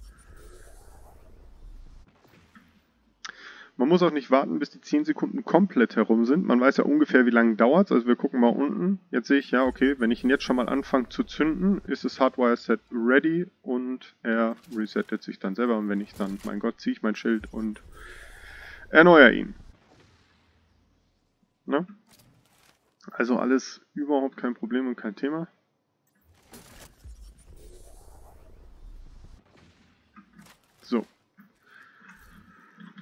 Man muss auch nicht warten, bis die zehn Sekunden komplett herum sind. Man weiß ja ungefähr, wie lange dauert es. Also wir gucken mal unten. Jetzt sehe ich, ja, okay, wenn ich ihn jetzt schon mal anfange zu zünden, ist das Hardwire Set ready und er resettet sich dann selber. Und wenn ich dann, mein Gott, ziehe ich mein Schild und erneuere ihn. Ne? Also alles überhaupt kein Problem und kein Thema.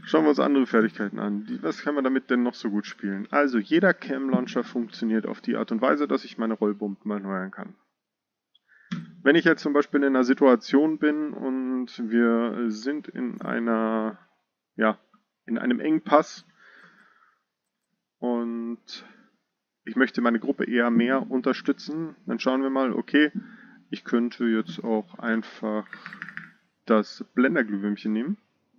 Schauen wir uns andere Fertigkeiten an. Die, was kann man damit denn noch so gut spielen? Also, jeder Cam Launcher funktioniert auf die Art und Weise, dass ich meine Rollbomben erneuern kann. Wenn ich jetzt zum Beispiel in einer Situation bin und wir sind in einer, ja, in einem Engpass und ich möchte meine Gruppe eher mehr unterstützen, dann schauen wir mal, okay, ich könnte jetzt auch einfach das Blenderglühwürmchen nehmen.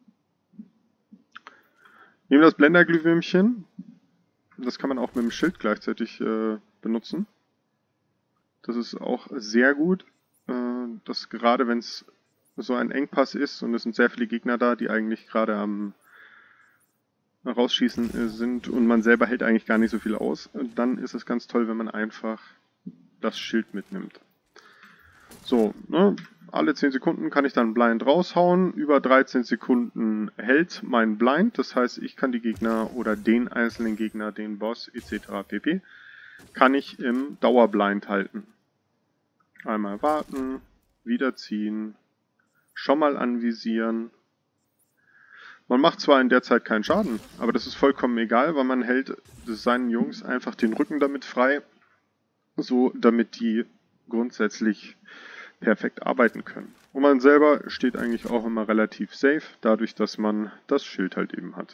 Nehmen das Blenderglühwürmchen, das kann man auch mit dem Schild gleichzeitig äh, benutzen. Das ist auch sehr gut, äh, dass gerade wenn es so ein Engpass ist und es sind sehr viele Gegner da, die eigentlich gerade am Rausschießen äh, sind und man selber hält eigentlich gar nicht so viel aus, dann ist es ganz toll, wenn man einfach das Schild mitnimmt. So, ne? Alle zehn Sekunden kann ich dann Blind raushauen. Über dreizehn Sekunden hält mein Blind. Das heißt, ich kann die Gegner oder den einzelnen Gegner, den Boss et cetera pp. kann ich im Dauerblind halten. Einmal warten, wieder ziehen, schon mal anvisieren. Man macht zwar in der Zeit keinen Schaden, aber das ist vollkommen egal, weil man hält seinen Jungs einfach den Rücken damit frei, so damit die grundsätzlich perfekt arbeiten können. Und man selber steht eigentlich auch immer relativ safe, dadurch, dass man das Schild halt eben hat.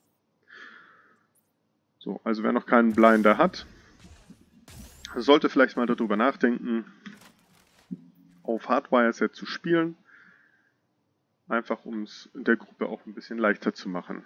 So, also wer noch keinen Blinder hat, sollte vielleicht mal darüber nachdenken, auf Hardwire-Set zu spielen, einfach um es der Gruppe auch ein bisschen leichter zu machen.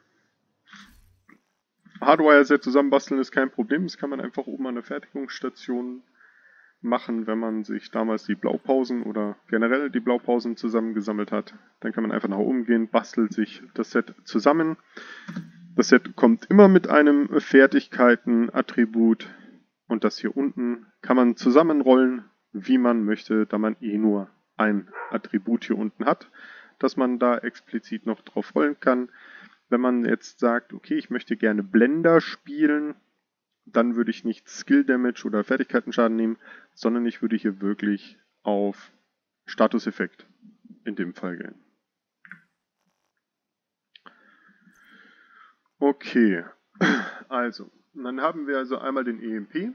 Hardwire-Set zusammenbasteln ist kein Problem, das kann man einfach oben an der Fertigungsstation machen, wenn man sich damals die Blaupausen oder generell die Blaupausen zusammengesammelt hat. Dann kann man einfach nach oben gehen, bastelt sich das Set zusammen. Das Set kommt immer mit einem Fertigkeiten-Attribut und das hier unten kann man zusammenrollen, wie man möchte, da man eh nur ein Attribut hier unten hat, dass man da explizit noch drauf rollen kann. Wenn man jetzt sagt, okay, ich möchte gerne Blender spielen, dann würde ich nicht Skill Damage oder Fertigkeitenschaden nehmen, sondern ich würde hier wirklich auf Statuseffekt in dem Fall gehen. Okay, also, dann haben wir also einmal den E M P.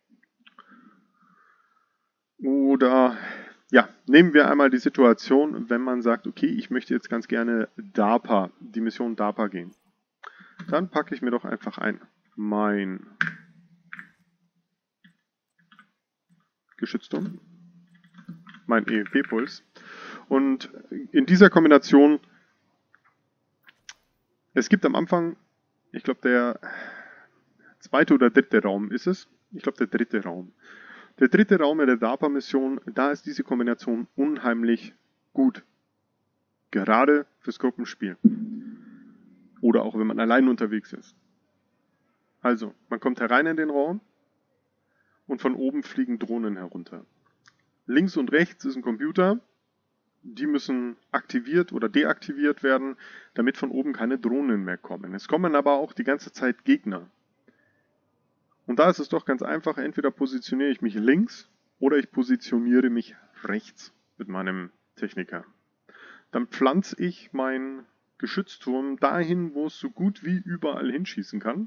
Oder, ja, nehmen wir einmal die Situation, wenn man sagt, okay, ich möchte jetzt ganz gerne DARPA, die Mission DARPA gehen. Dann packe ich mir doch einfach ein mein Geschützturm, mein E M P-Puls. Und in dieser Kombination, es gibt am Anfang, ich glaube der zweite oder dritte Raum ist es, ich glaube der dritte Raum. Der dritte Raum in der DARPA-Mission, da ist diese Kombination unheimlich gut. Gerade fürs Gruppenspiel. Oder auch wenn man allein unterwegs ist. Also, man kommt herein in den Raum und von oben fliegen Drohnen herunter. Links und rechts ist ein Computer. Die müssen aktiviert oder deaktiviert werden, damit von oben keine Drohnen mehr kommen. Es kommen aber auch die ganze Zeit Gegner. Und da ist es doch ganz einfach, entweder positioniere ich mich links oder ich positioniere mich rechts mit meinem Techniker. Dann pflanze ich meinen Geschützturm dahin, wo es so gut wie überall hinschießen kann.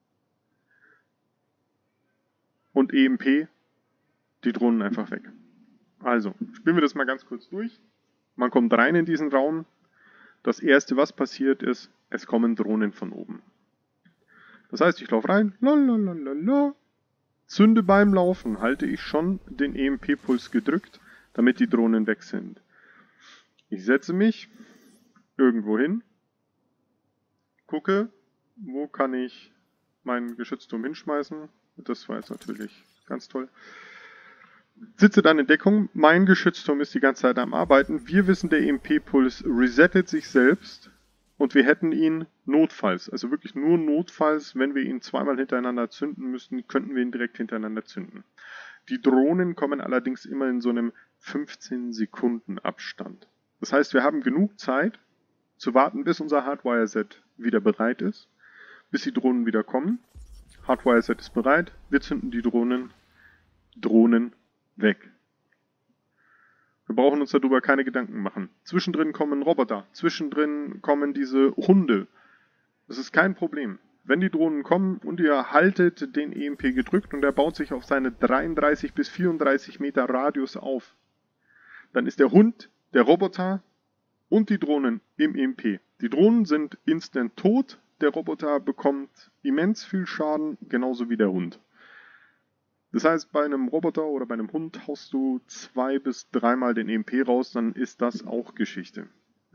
Und E M P die Drohnen einfach weg. Also, spielen wir das mal ganz kurz durch. Man kommt rein in diesen Raum. Das erste, was passiert ist, es kommen Drohnen von oben. Das heißt, ich laufe rein, lalalala, zünde beim Laufen, halte ich schon den E M P-Puls gedrückt, damit die Drohnen weg sind. Ich setze mich irgendwo hin, gucke, wo kann ich meinen Geschützturm hinschmeißen. Das war jetzt natürlich ganz toll. Sitze dann in Deckung, mein Geschützturm ist die ganze Zeit am Arbeiten. Wir wissen, der E M P-Puls resettet sich selbst. Und wir hätten ihn notfalls, also wirklich nur notfalls, wenn wir ihn zweimal hintereinander zünden müssten, könnten wir ihn direkt hintereinander zünden. Die Drohnen kommen allerdings immer in so einem fünfzehn Sekunden Abstand. Das heißt, wir haben genug Zeit zu warten, bis unser Hardwire-Set wieder bereit ist, bis die Drohnen wieder kommen. Hardwire-Set ist bereit, wir zünden die Drohnen, Drohnen weg. Wir brauchen uns darüber keine Gedanken machen. Zwischendrin kommen Roboter, zwischendrin kommen diese Hunde. Das ist kein Problem. Wenn die Drohnen kommen und ihr haltet den E M P gedrückt und er baut sich auf seine dreiunddreißig bis vierunddreißig Meter Radius auf, dann ist der Hund, der Roboter und die Drohnen im E M P. Die Drohnen sind instant tot, der Roboter bekommt immens viel Schaden, genauso wie der Hund. Das heißt, bei einem Roboter oder bei einem Hund haust du zwei bis dreimal den E M P raus, dann ist das auch Geschichte.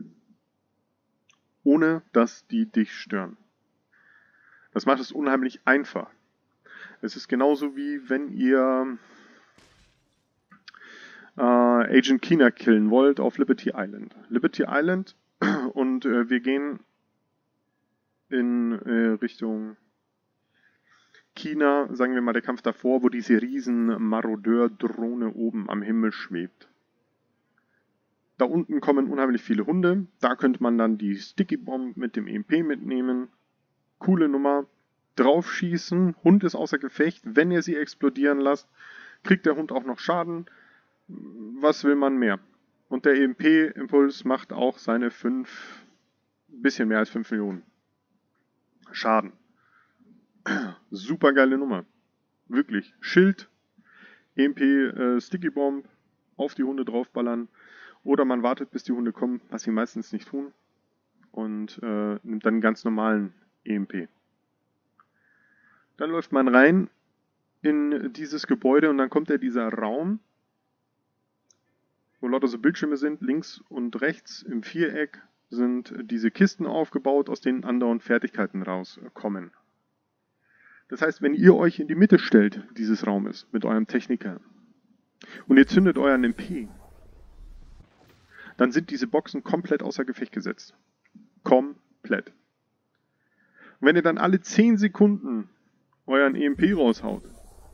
Ohne dass die dich stören. Das macht es unheimlich einfach. Es ist genauso wie wenn ihr äh, Agent Keener killen wollt auf Liberty Island. Liberty Island und äh, wir gehen in äh, Richtung China, sagen wir mal der Kampf davor, wo diese riesen Marodeur-Drohne oben am Himmel schwebt. Da unten kommen unheimlich viele Hunde, da könnte man dann die Sticky Bomb mit dem E M P mitnehmen. Coole Nummer. Draufschießen, Hund ist außer Gefecht, wenn ihr sie explodieren lasst, kriegt der Hund auch noch Schaden. Was will man mehr? Und der E M P-Impuls macht auch seine fünf, bisschen mehr als fünf Millionen Schaden. Super geile Nummer. Wirklich. Schild, E M P, äh, Sticky Bomb, auf die Hunde draufballern. Oder man wartet, bis die Hunde kommen, was sie meistens nicht tun. Und äh, nimmt dann einen ganz normalen E M P. Dann läuft man rein in dieses Gebäude und dann kommt ja dieser Raum, wo lauter so Bildschirme sind. Links und rechts im Viereck sind diese Kisten aufgebaut, aus denen andauernd Fertigkeiten rauskommen. Das heißt, wenn ihr euch in die Mitte stellt dieses Raumes mit eurem Techniker und ihr zündet euren M P, dann sind diese Boxen komplett außer Gefecht gesetzt. Komplett. Und wenn ihr dann alle zehn Sekunden euren E M P raushaut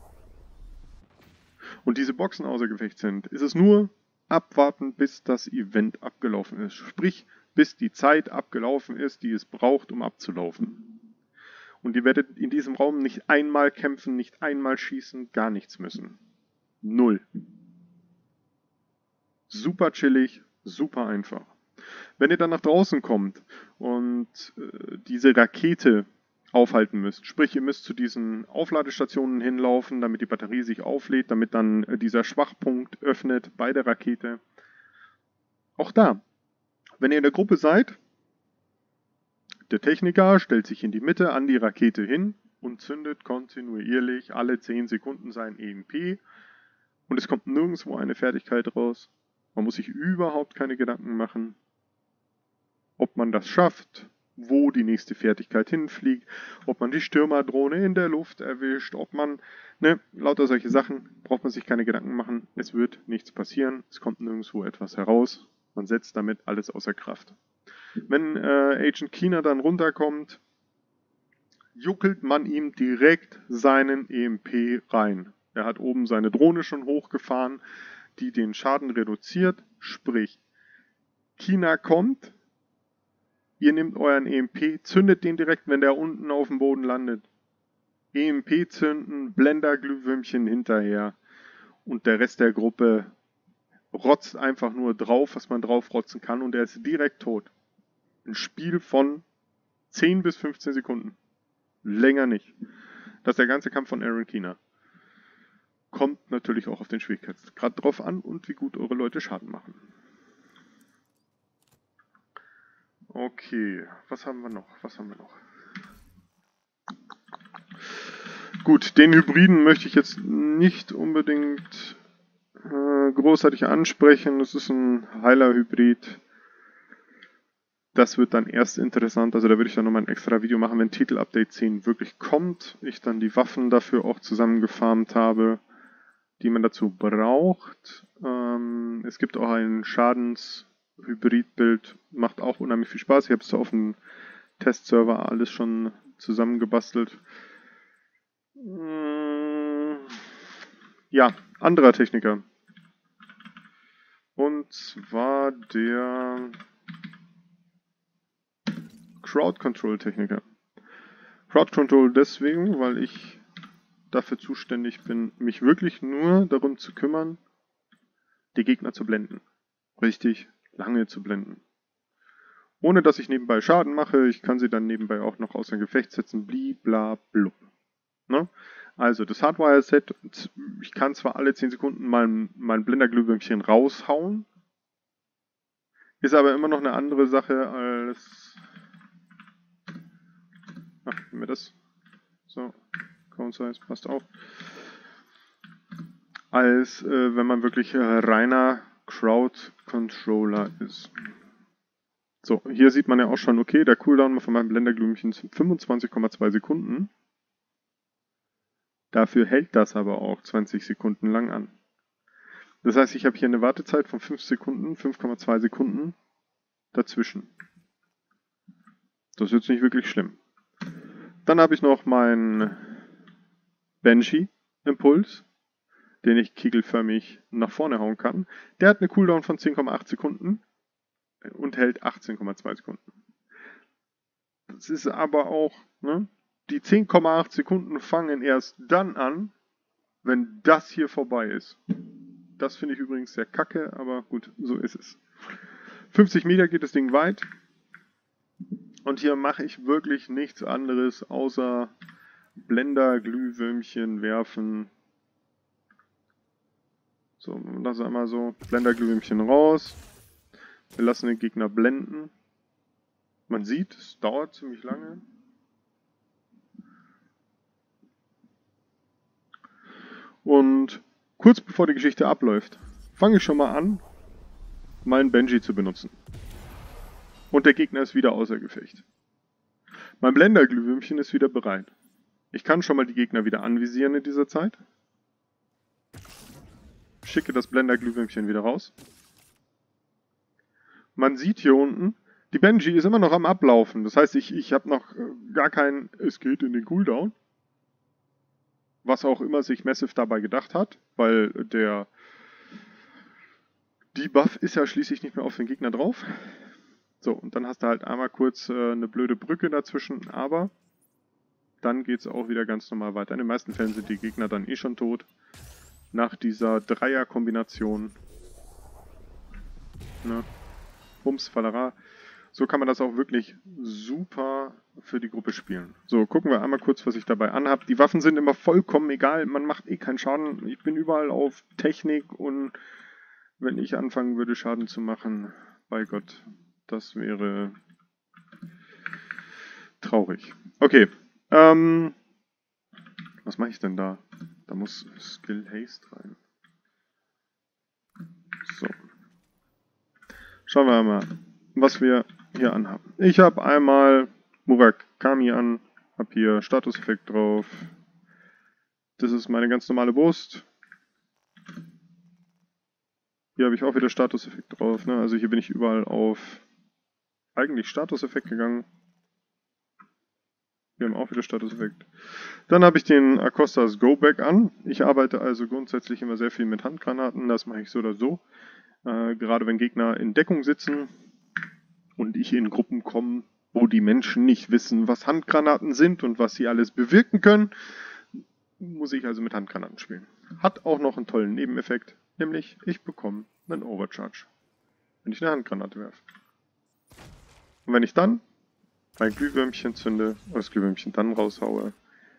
und diese Boxen außer Gefecht sind, ist es nur abwarten, bis das Event abgelaufen ist. Sprich, bis die Zeit abgelaufen ist, die es braucht, um abzulaufen. Und ihr werdet in diesem Raum nicht einmal kämpfen, nicht einmal schießen, gar nichts müssen. Null. Super chillig, super einfach. Wenn ihr dann nach draußen kommt und äh, diese Rakete aufhalten müsst, sprich ihr müsst zu diesen Aufladestationen hinlaufen, damit die Batterie sich auflädt, damit dann äh, dieser Schwachpunkt öffnet bei der Rakete. Auch da, wenn ihr in der Gruppe seid, der Techniker stellt sich in die Mitte an die Rakete hin und zündet kontinuierlich alle zehn Sekunden sein E M P und es kommt nirgendwo eine Fertigkeit raus. Man muss sich überhaupt keine Gedanken machen, ob man das schafft, wo die nächste Fertigkeit hinfliegt, ob man die Stürmerdrohne in der Luft erwischt, ob man, ne, lauter solche Sachen, braucht man sich keine Gedanken machen. Es wird nichts passieren, es kommt nirgendwo etwas heraus. Man setzt damit alles außer Kraft. Wenn äh, Agent Keener dann runterkommt, juckelt man ihm direkt seinen E M P rein. Er hat oben seine Drohne schon hochgefahren, die den Schaden reduziert. Sprich, Keener kommt, ihr nehmt euren E M P, zündet den direkt, wenn der unten auf dem Boden landet. E M P zünden, Blenderglühwürmchen hinterher und der Rest der Gruppe rotzt einfach nur drauf, was man drauf rotzen kann und er ist direkt tot. Ein Spiel von zehn bis fünfzehn Sekunden. Länger nicht. Das ist der ganze Kampf von Aaron Keener. Kommt natürlich auch auf den Schwierigkeitsgrad drauf an und wie gut eure Leute Schaden machen. Okay, was haben wir noch? Was haben wir noch? Gut, den Hybriden möchte ich jetzt nicht unbedingt äh, großartig ansprechen. Das ist ein Heiler-Hybrid. Das wird dann erst interessant, also da würde ich dann nochmal ein extra Video machen, wenn Titel Update zehn wirklich kommt. Ich dann die Waffen dafür auch zusammengefarmt habe, die man dazu braucht. Ähm, es gibt auch ein Schadens-Hybrid-Bild, macht auch unheimlich viel Spaß. Ich habe es auf dem Testserver alles schon zusammengebastelt. Ähm, ja, anderer Techniker. Und zwar der Crowd Control Techniker. Crowd Control deswegen, weil ich dafür zuständig bin, mich wirklich nur darum zu kümmern, die Gegner zu blenden. richtig lange zu blenden. Ohne dass ich nebenbei Schaden mache. Ich kann sie dann nebenbei auch noch außer Gefecht setzen. Bliblablub. Ne? Also das Hardwire-Set, ich kann zwar alle zehn Sekunden mein, mein Blender-Glühwürmchen raushauen, ist aber immer noch eine andere Sache als... Ach, nehmen wir das. So, Cone Size passt auch. Als äh, wenn man wirklich äh, reiner Crowd-Controller ist. So, hier sieht man ja auch schon, okay, der Cooldown von meinem Blender-Glühwürmchen sind fünfundzwanzig Komma zwei Sekunden. Dafür hält das aber auch zwanzig Sekunden lang an. Das heißt, ich habe hier eine Wartezeit von fünf Sekunden, fünf Komma zwei Sekunden dazwischen. Das ist jetzt nicht wirklich schlimm. Dann habe ich noch meinen Banshee-Impuls, den ich kegelförmig nach vorne hauen kann. Der hat eine Cooldown von zehn Komma acht Sekunden und hält achtzehn Komma zwei Sekunden. Das ist aber auch, ne? Die zehn Komma acht Sekunden fangen erst dann an, wenn das hier vorbei ist. Das finde ich übrigens sehr kacke, aber gut, so ist es. fünfzig Meter geht das Ding weit. Und hier mache ich wirklich nichts anderes, außer Blender, Glühwürmchen werfen. So, das ist einmal so. Blender, Glühwürmchen raus. Wir lassen den Gegner blenden. Man sieht, es dauert ziemlich lange. Und kurz bevor die Geschichte abläuft, fange ich schon mal an, meinen Banshee zu benutzen. Und der Gegner ist wieder außer Gefecht. Mein Blender-Glühwürmchen ist wieder bereit. Ich kann schon mal die Gegner wieder anvisieren in dieser Zeit. Schicke das Blender-Glühwürmchen wieder raus. Man sieht hier unten, die Banshee ist immer noch am Ablaufen. Das heißt, ich, ich habe noch gar kein... Es geht in den Cooldown. Was auch immer sich Massive dabei gedacht hat, weil der Debuff ist ja schließlich nicht mehr auf den Gegner drauf. So, und dann hast du halt einmal kurz äh, eine blöde Brücke dazwischen, aber dann geht es auch wieder ganz normal weiter. In den meisten Fällen sind die Gegner dann eh schon tot. Nach dieser Dreier-Kombination. Ne? Bums, Fallera. So kann man das auch wirklich super für die Gruppe spielen. So, gucken wir einmal kurz, was ich dabei anhabe. Die Waffen sind immer vollkommen egal, man macht eh keinen Schaden. Ich bin überall auf Technik und wenn ich anfangen würde, Schaden zu machen, bei Gott, das wäre traurig. Okay, ähm, was mache ich denn da? Da muss Skill Haste rein. So. Schauen wir mal, was wir hier anhaben. Ich habe einmal Murakami an, habe hier Statuseffekt drauf. Das ist meine ganz normale Brust. Hier habe ich auch wieder Statuseffekt drauf. Ne? Also hier bin ich überall auf eigentlich Statuseffekt gegangen. Wir haben auch wieder Statuseffekt. Dann habe ich den Acostas Go Back an. Ich arbeite also grundsätzlich immer sehr viel mit Handgranaten. Das mache ich so oder so. Äh, gerade wenn Gegner in Deckung sitzen und ich in Gruppen komme, wo die Menschen nicht wissen, was Handgranaten sind und was sie alles bewirken können, muss ich also mit Handgranaten spielen. Hat auch noch einen tollen Nebeneffekt, nämlich ich bekomme einen Overcharge, wenn ich eine Handgranate werfe. Und wenn ich dann mein Glühwürmchen zünde und das Glühwürmchen dann raushaue,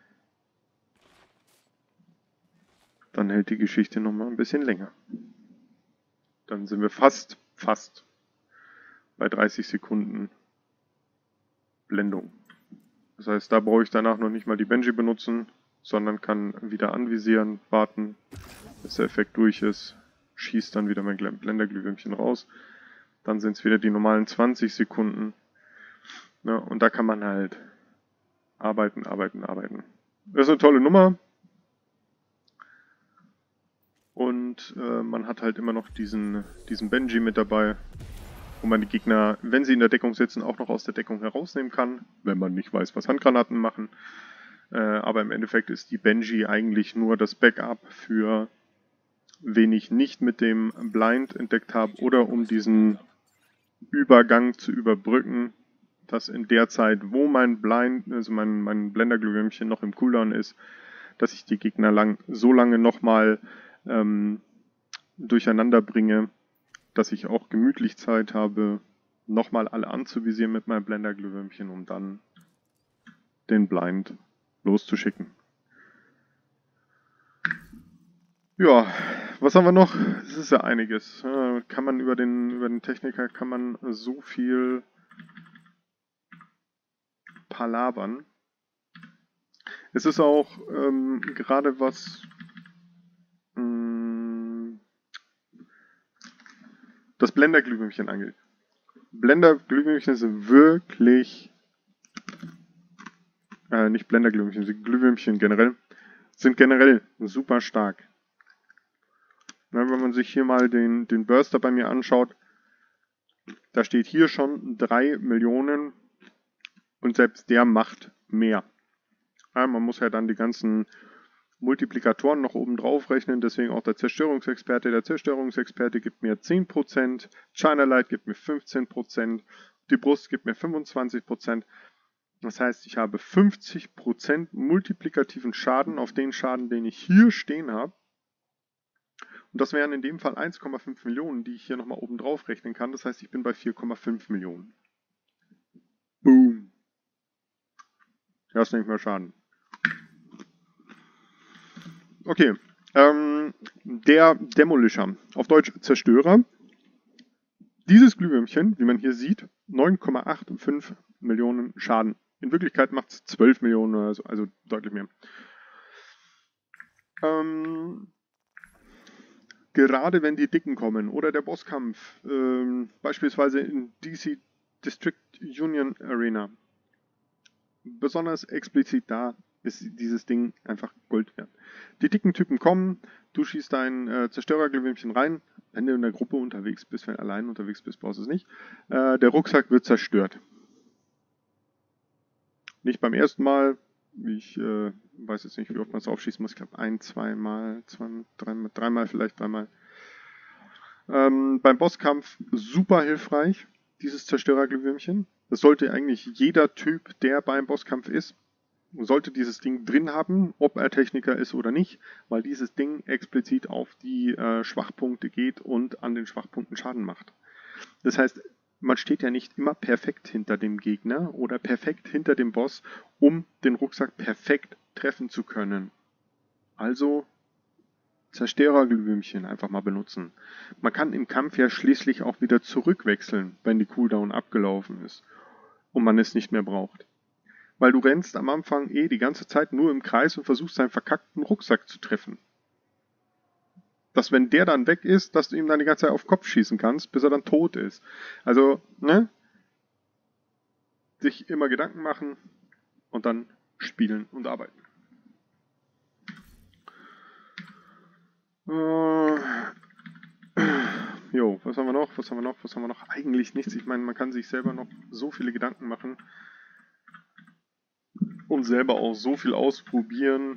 dann hält die Geschichte nochmal ein bisschen länger. Dann sind wir fast, fast bei dreißig Sekunden Blendung. Das heißt, da brauche ich danach noch nicht mal die Banshee benutzen, sondern kann wieder anvisieren, warten, bis der Effekt durch ist, schießt dann wieder mein Blender-Glühwürmchen raus. Dann sind es wieder die normalen zwanzig Sekunden. Ja, und da kann man halt arbeiten, arbeiten, arbeiten. Das ist eine tolle Nummer. Und äh, man hat halt immer noch diesen, diesen Banshee mit dabei, wo man die Gegner, wenn sie in der Deckung sitzen, auch noch aus der Deckung herausnehmen kann, wenn man nicht weiß, was Handgranaten machen. Äh, aber im Endeffekt ist die Banshee eigentlich nur das Backup für, wen ich nicht mit dem Blind entdeckt habe, oder um diesen Übergang zu überbrücken, dass in der Zeit, wo mein Blind, also mein, mein Blender-Glühwürmchen noch im Cooldown ist, dass ich die Gegner lang, so lange nochmal ähm, durcheinander bringe, dass ich auch gemütlich Zeit habe, nochmal alle anzuvisieren mit meinem Blender-Glühwürmchen, um dann den Blind loszuschicken. Ja, was haben wir noch? Es ist ja einiges. Äh, kann man über den, über den Techniker kann man so viel palabern. Es ist auch ähm, gerade was mh, das Blender-Glühwürmchen angeht. Blender-Glühwürmchen sind wirklich, äh, nicht Blender-Glühwürmchen, Glühwürmchen generell, sind generell super stark. Na, wenn man sich hier mal den, den Burster bei mir anschaut, da steht hier schon drei Millionen und selbst der macht mehr. Ja, man muss ja dann die ganzen Multiplikatoren noch oben drauf rechnen, deswegen auch der Zerstörungsexperte. Der Zerstörungsexperte gibt mir zehn Prozent, China Light gibt mir fünfzehn Prozent, die Brust gibt mir fünfundzwanzig Prozent. Das heißt, ich habe fünfzig Prozent multiplikativen Schaden auf den Schaden, den ich hier stehen habe. Und das wären in dem Fall eins Komma fünf Millionen, die ich hier nochmal oben drauf rechnen kann. Das heißt, ich bin bei vier Komma fünf Millionen. Boom. Das ist nicht mehr Schaden. Okay. Ähm, der Demolisher. Auf Deutsch Zerstörer. Dieses Glühwürmchen, wie man hier sieht, neun Komma fünfundachtzig Millionen Schaden. In Wirklichkeit macht es zwölf Millionen, also, also deutlich mehr. Ähm, gerade wenn die Dicken kommen oder der Bosskampf, ähm, beispielsweise in D C District Union Arena, besonders explizit da ist dieses Ding einfach Gold wert. Die dicken Typen kommen, du schießt dein äh, Zerstörerglühwürmchen rein, wenn du in der Gruppe unterwegs bist, wenn du allein unterwegs bist, brauchst du es nicht. Äh, der Rucksack wird zerstört. Nicht beim ersten Mal, ich äh, weiß jetzt nicht, wie oft man es aufschießen muss, ich glaube ein, zweimal, zwei, dreimal, dreimal vielleicht, dreimal. Ähm, beim Bosskampf super hilfreich, dieses Zerstörerglühwürmchen. Das sollte eigentlich jeder Typ, der beim Bosskampf ist, sollte dieses Ding drin haben, ob er Techniker ist oder nicht, weil dieses Ding explizit auf die äh, Schwachpunkte geht und an den Schwachpunkten Schaden macht. Das heißt, man steht ja nicht immer perfekt hinter dem Gegner oder perfekt hinter dem Boss, um den Rucksack perfekt treffen zu können. Also Zerstörerglühwürmchen einfach mal benutzen. Man kann im Kampf ja schließlich auch wieder zurückwechseln, wenn die Cooldown abgelaufen ist und man es nicht mehr braucht. Weil du rennst am Anfang eh die ganze Zeit nur im Kreis und versuchst seinen verkackten Rucksack zu treffen. Dass wenn der dann weg ist, dass du ihm dann die ganze Zeit auf den Kopf schießen kannst, bis er dann tot ist. Also, ne? Sich immer Gedanken machen und dann spielen und arbeiten. Äh, jo, was haben wir noch? Was haben wir noch? Was haben wir noch? Eigentlich nichts. Ich meine, man kann sich selber noch so viele Gedanken machen und selber auch so viel ausprobieren.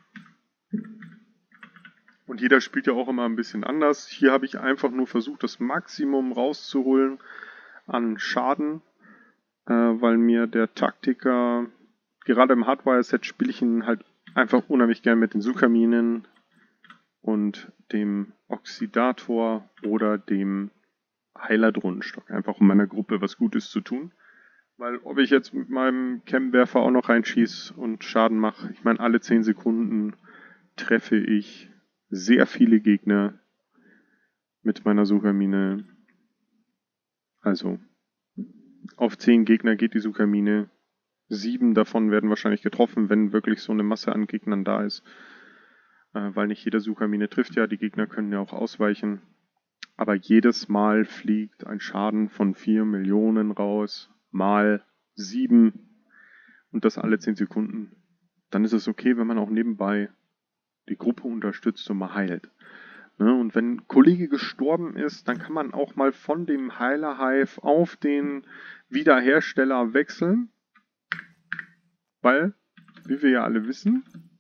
Und jeder spielt ja auch immer ein bisschen anders. Hier habe ich einfach nur versucht, das Maximum rauszuholen an Schaden, äh, weil mir der Taktiker, gerade im Hardwire-Set spiele ich ihn halt einfach unheimlich gern mit den Sukaminen und dem Oxidator oder dem Heiler-Drohnenstock, einfach um meiner Gruppe was Gutes zu tun. Weil ob ich jetzt mit meinem Chem-Werfer auch noch reinschieße und Schaden mache, ich meine, alle zehn Sekunden treffe ich sehr viele Gegner mit meiner Suchermine. Also auf zehn Gegner geht die Suchermine. Sieben davon werden wahrscheinlich getroffen, wenn wirklich so eine Masse an Gegnern da ist. Äh, weil nicht jeder Suchermine trifft ja, die Gegner können ja auch ausweichen. Aber jedes Mal fliegt ein Schaden von vier Millionen raus, mal sieben und das alle zehn Sekunden. Dann ist es okay, wenn man auch nebenbei die Gruppe unterstützt und mal heilt. Ne? Und wenn ein Kollege gestorben ist, dann kann man auch mal von dem Heiler-Hive auf den Wiederhersteller wechseln. Weil, wie wir ja alle wissen,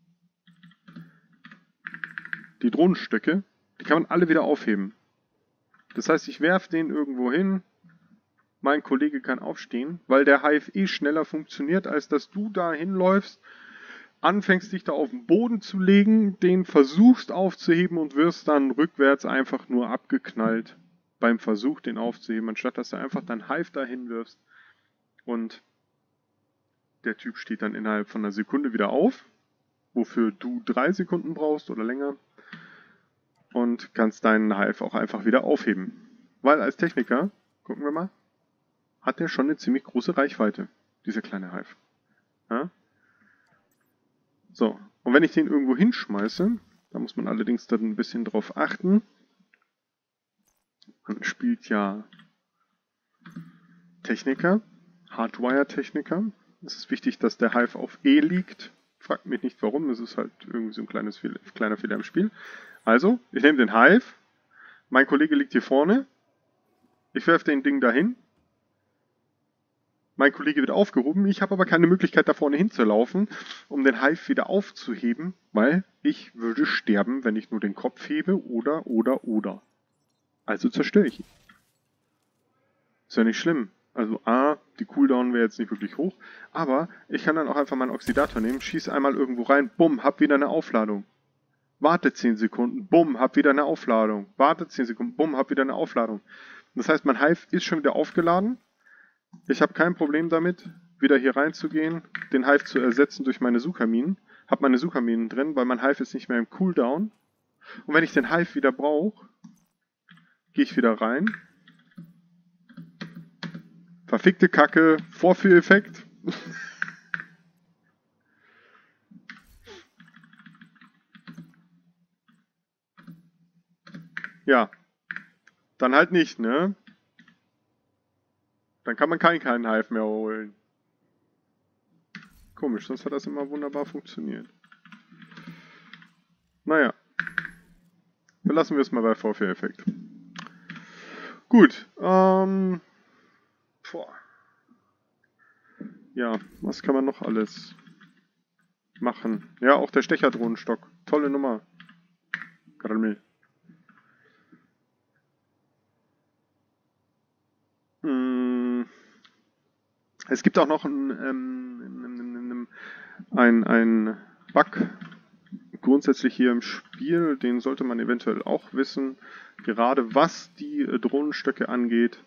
die Drohnenstöcke, die kann man alle wieder aufheben. Das heißt, ich werfe den irgendwo hin, mein Kollege kann aufstehen, weil der Hive eh schneller funktioniert, als dass du da hinläufst, anfängst dich da auf den Boden zu legen, den versuchst aufzuheben und wirst dann rückwärts einfach nur abgeknallt, beim Versuch, den aufzuheben, anstatt dass du einfach dein Hive dahin wirfst und der Typ steht dann innerhalb von einer Sekunde wieder auf, wofür du drei Sekunden brauchst oder länger und kannst deinen Hive auch einfach wieder aufheben. Weil als Techniker, gucken wir mal, hat der schon eine ziemlich große Reichweite, dieser kleine Hive. Ja? So, und wenn ich den irgendwo hinschmeiße, da muss man allerdings dann ein bisschen drauf achten. Man spielt ja Techniker, Hardwire-Techniker. Es ist wichtig, dass der Hive auf E liegt. Fragt mich nicht warum, das ist halt irgendwie so ein kleines Fehler, kleiner Fehler im Spiel. Also, ich nehme den Hive, mein Kollege liegt hier vorne, ich werfe den Ding dahin, mein Kollege wird aufgehoben, ich habe aber keine Möglichkeit da vorne hinzulaufen, um den Hive wieder aufzuheben, weil ich würde sterben, wenn ich nur den Kopf hebe oder, oder, oder. Also zerstöre ich ihn. Ist ja nicht schlimm. Also A, die Cooldown wäre jetzt nicht wirklich hoch, aber ich kann dann auch einfach meinen Oxidator nehmen, schieße einmal irgendwo rein, bumm, hab wieder eine Aufladung. Warte zehn Sekunden, bumm, hab wieder eine Aufladung. Warte zehn Sekunden, bumm, hab wieder eine Aufladung. Das heißt, mein Hive ist schon wieder aufgeladen. Ich habe kein Problem damit, wieder hier reinzugehen, den Hive zu ersetzen durch meine Sukaminen. Habe meine Sukaminen drin, weil mein Hive ist nicht mehr im Cooldown. Und wenn ich den Hive wieder brauche, gehe ich wieder rein. Verfickte Kacke, Vorführeffekt. Ja, dann halt nicht, ne? Dann kann man keinen keinen Hive mehr holen. Komisch, sonst hat das immer wunderbar funktioniert. Naja. Belassen wir es mal bei Vorführeffekt. Gut, ähm... Boah. Ja, was kann man noch alles machen? Ja, auch der Stecherdrohnenstock. Tolle Nummer. Grammel. Hm. Es gibt auch noch ein, ähm, ein, ein Bug grundsätzlich hier im Spiel, den sollte man eventuell auch wissen, gerade was die Drohnenstöcke angeht.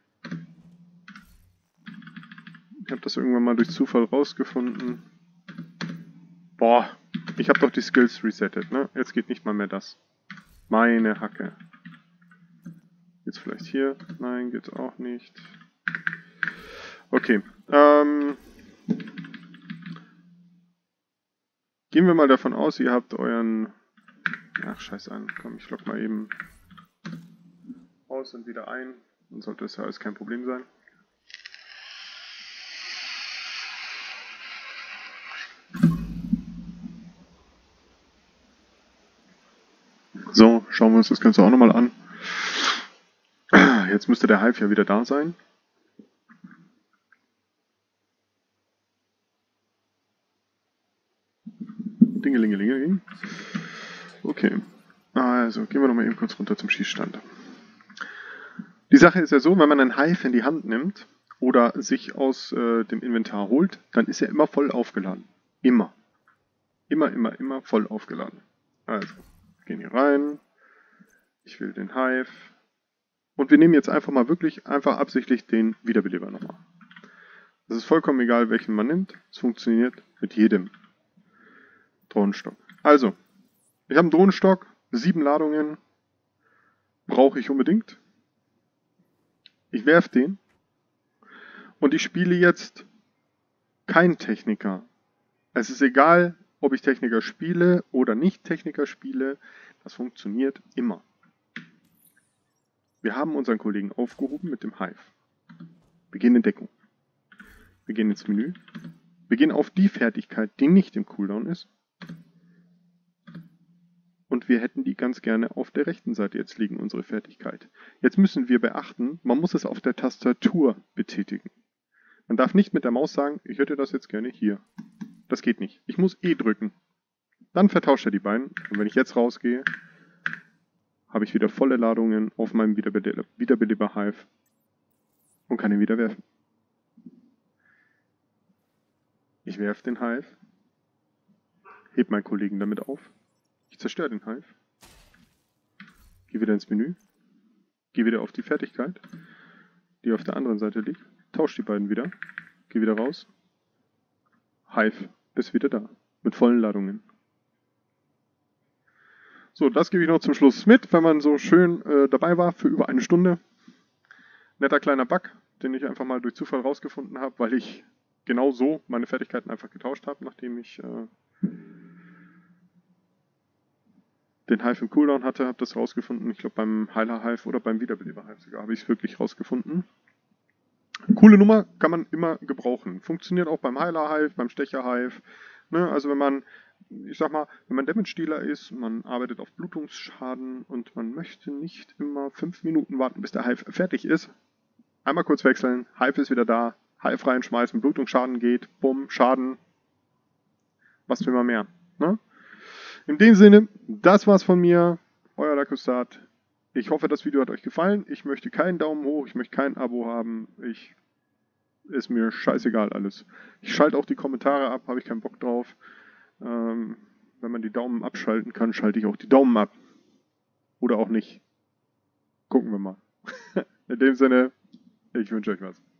Ich habe das irgendwann mal durch Zufall rausgefunden. Boah, ich habe doch die Skills resettet, ne? Jetzt geht nicht mal mehr das. Meine Hacke. Jetzt vielleicht hier? Nein, geht auch nicht. Okay, ähm... gehen wir mal davon aus, ihr habt euren... Ach, scheiß an. Komm, ich log mal eben aus und wieder ein. Dann sollte das ja alles kein Problem sein. So, schauen wir uns das Ganze auch nochmal an. Jetzt müsste der Hive ja wieder da sein. Dingelingelingeling. Okay, also gehen wir nochmal eben kurz runter zum Schießstand. Die Sache ist ja so, wenn man einen Hive in die Hand nimmt oder sich aus äh, dem Inventar holt, dann ist er immer voll aufgeladen. Immer. Immer, immer, immer voll aufgeladen. Also, gehen hier rein. Ich will den Hive. Und wir nehmen jetzt einfach mal wirklich, einfach absichtlich den Wiederbeleber nochmal. Es ist vollkommen egal, welchen man nimmt. Es funktioniert mit jedem Drohnenstock. Also, ich habe einen Drohnenstock, sieben Ladungen. Brauche ich unbedingt. Ich werfe den. Und ich spiele jetzt kein Techniker. Es ist egal, ob ich Techniker spiele oder nicht Techniker spiele. Das funktioniert immer. Wir haben unseren Kollegen aufgehoben mit dem Hive. Wir gehen in Deckung. Wir gehen ins Menü. Wir gehen auf die Fertigkeit, die nicht im Cooldown ist. Und wir hätten die ganz gerne auf der rechten Seite jetzt liegen, unsere Fertigkeit. Jetzt müssen wir beachten, man muss es auf der Tastatur betätigen. Man darf nicht mit der Maus sagen, ich hätte das jetzt gerne hier. Das geht nicht. Ich muss E drücken. Dann vertauscht er die beiden. Und wenn ich jetzt rausgehe, habe ich wieder volle Ladungen auf meinem Wiederbeleber-Hive und kann ihn wieder werfen. Ich werfe den Hive, heb meinen Kollegen damit auf, ich zerstöre den Hive, gehe wieder ins Menü, Geh wieder auf die Fertigkeit, die auf der anderen Seite liegt. Tausch die beiden wieder. Geh wieder raus. Hive ist wieder da. Mit vollen Ladungen. So, das gebe ich noch zum Schluss mit, wenn man so schön äh, dabei war für über eine Stunde. Netter kleiner Bug, den ich einfach mal durch Zufall rausgefunden habe, weil ich genau so meine Fertigkeiten einfach getauscht habe, nachdem ich äh, den Hive im Cooldown hatte, habe das rausgefunden. Ich glaube beim Heiler Hive oder beim Wiederbeleber Hive sogar habe ich es wirklich rausgefunden. Coole Nummer, kann man immer gebrauchen. Funktioniert auch beim Heiler Hive, beim Stecher Hive. Ne? Also wenn man, ich sag mal, wenn man Damage-Dealer ist, man arbeitet auf Blutungsschaden und man möchte nicht immer fünf Minuten warten, bis der Hive fertig ist. Einmal kurz wechseln, Hive ist wieder da, Hive reinschmeißen, Blutungsschaden geht, bumm, Schaden. Was will man mehr? Ne? In dem Sinne, das war's von mir, euer Lakustat. Ich hoffe, das Video hat euch gefallen. Ich möchte keinen Daumen hoch, ich möchte kein Abo haben. Ich ist mir scheißegal alles. Ich schalte auch die Kommentare ab, habe ich keinen Bock drauf. Ähm, wenn man die Daumen abschalten kann, schalte ich auch die Daumen ab. Oder auch nicht. Gucken wir mal. In dem Sinne, ich wünsche euch was.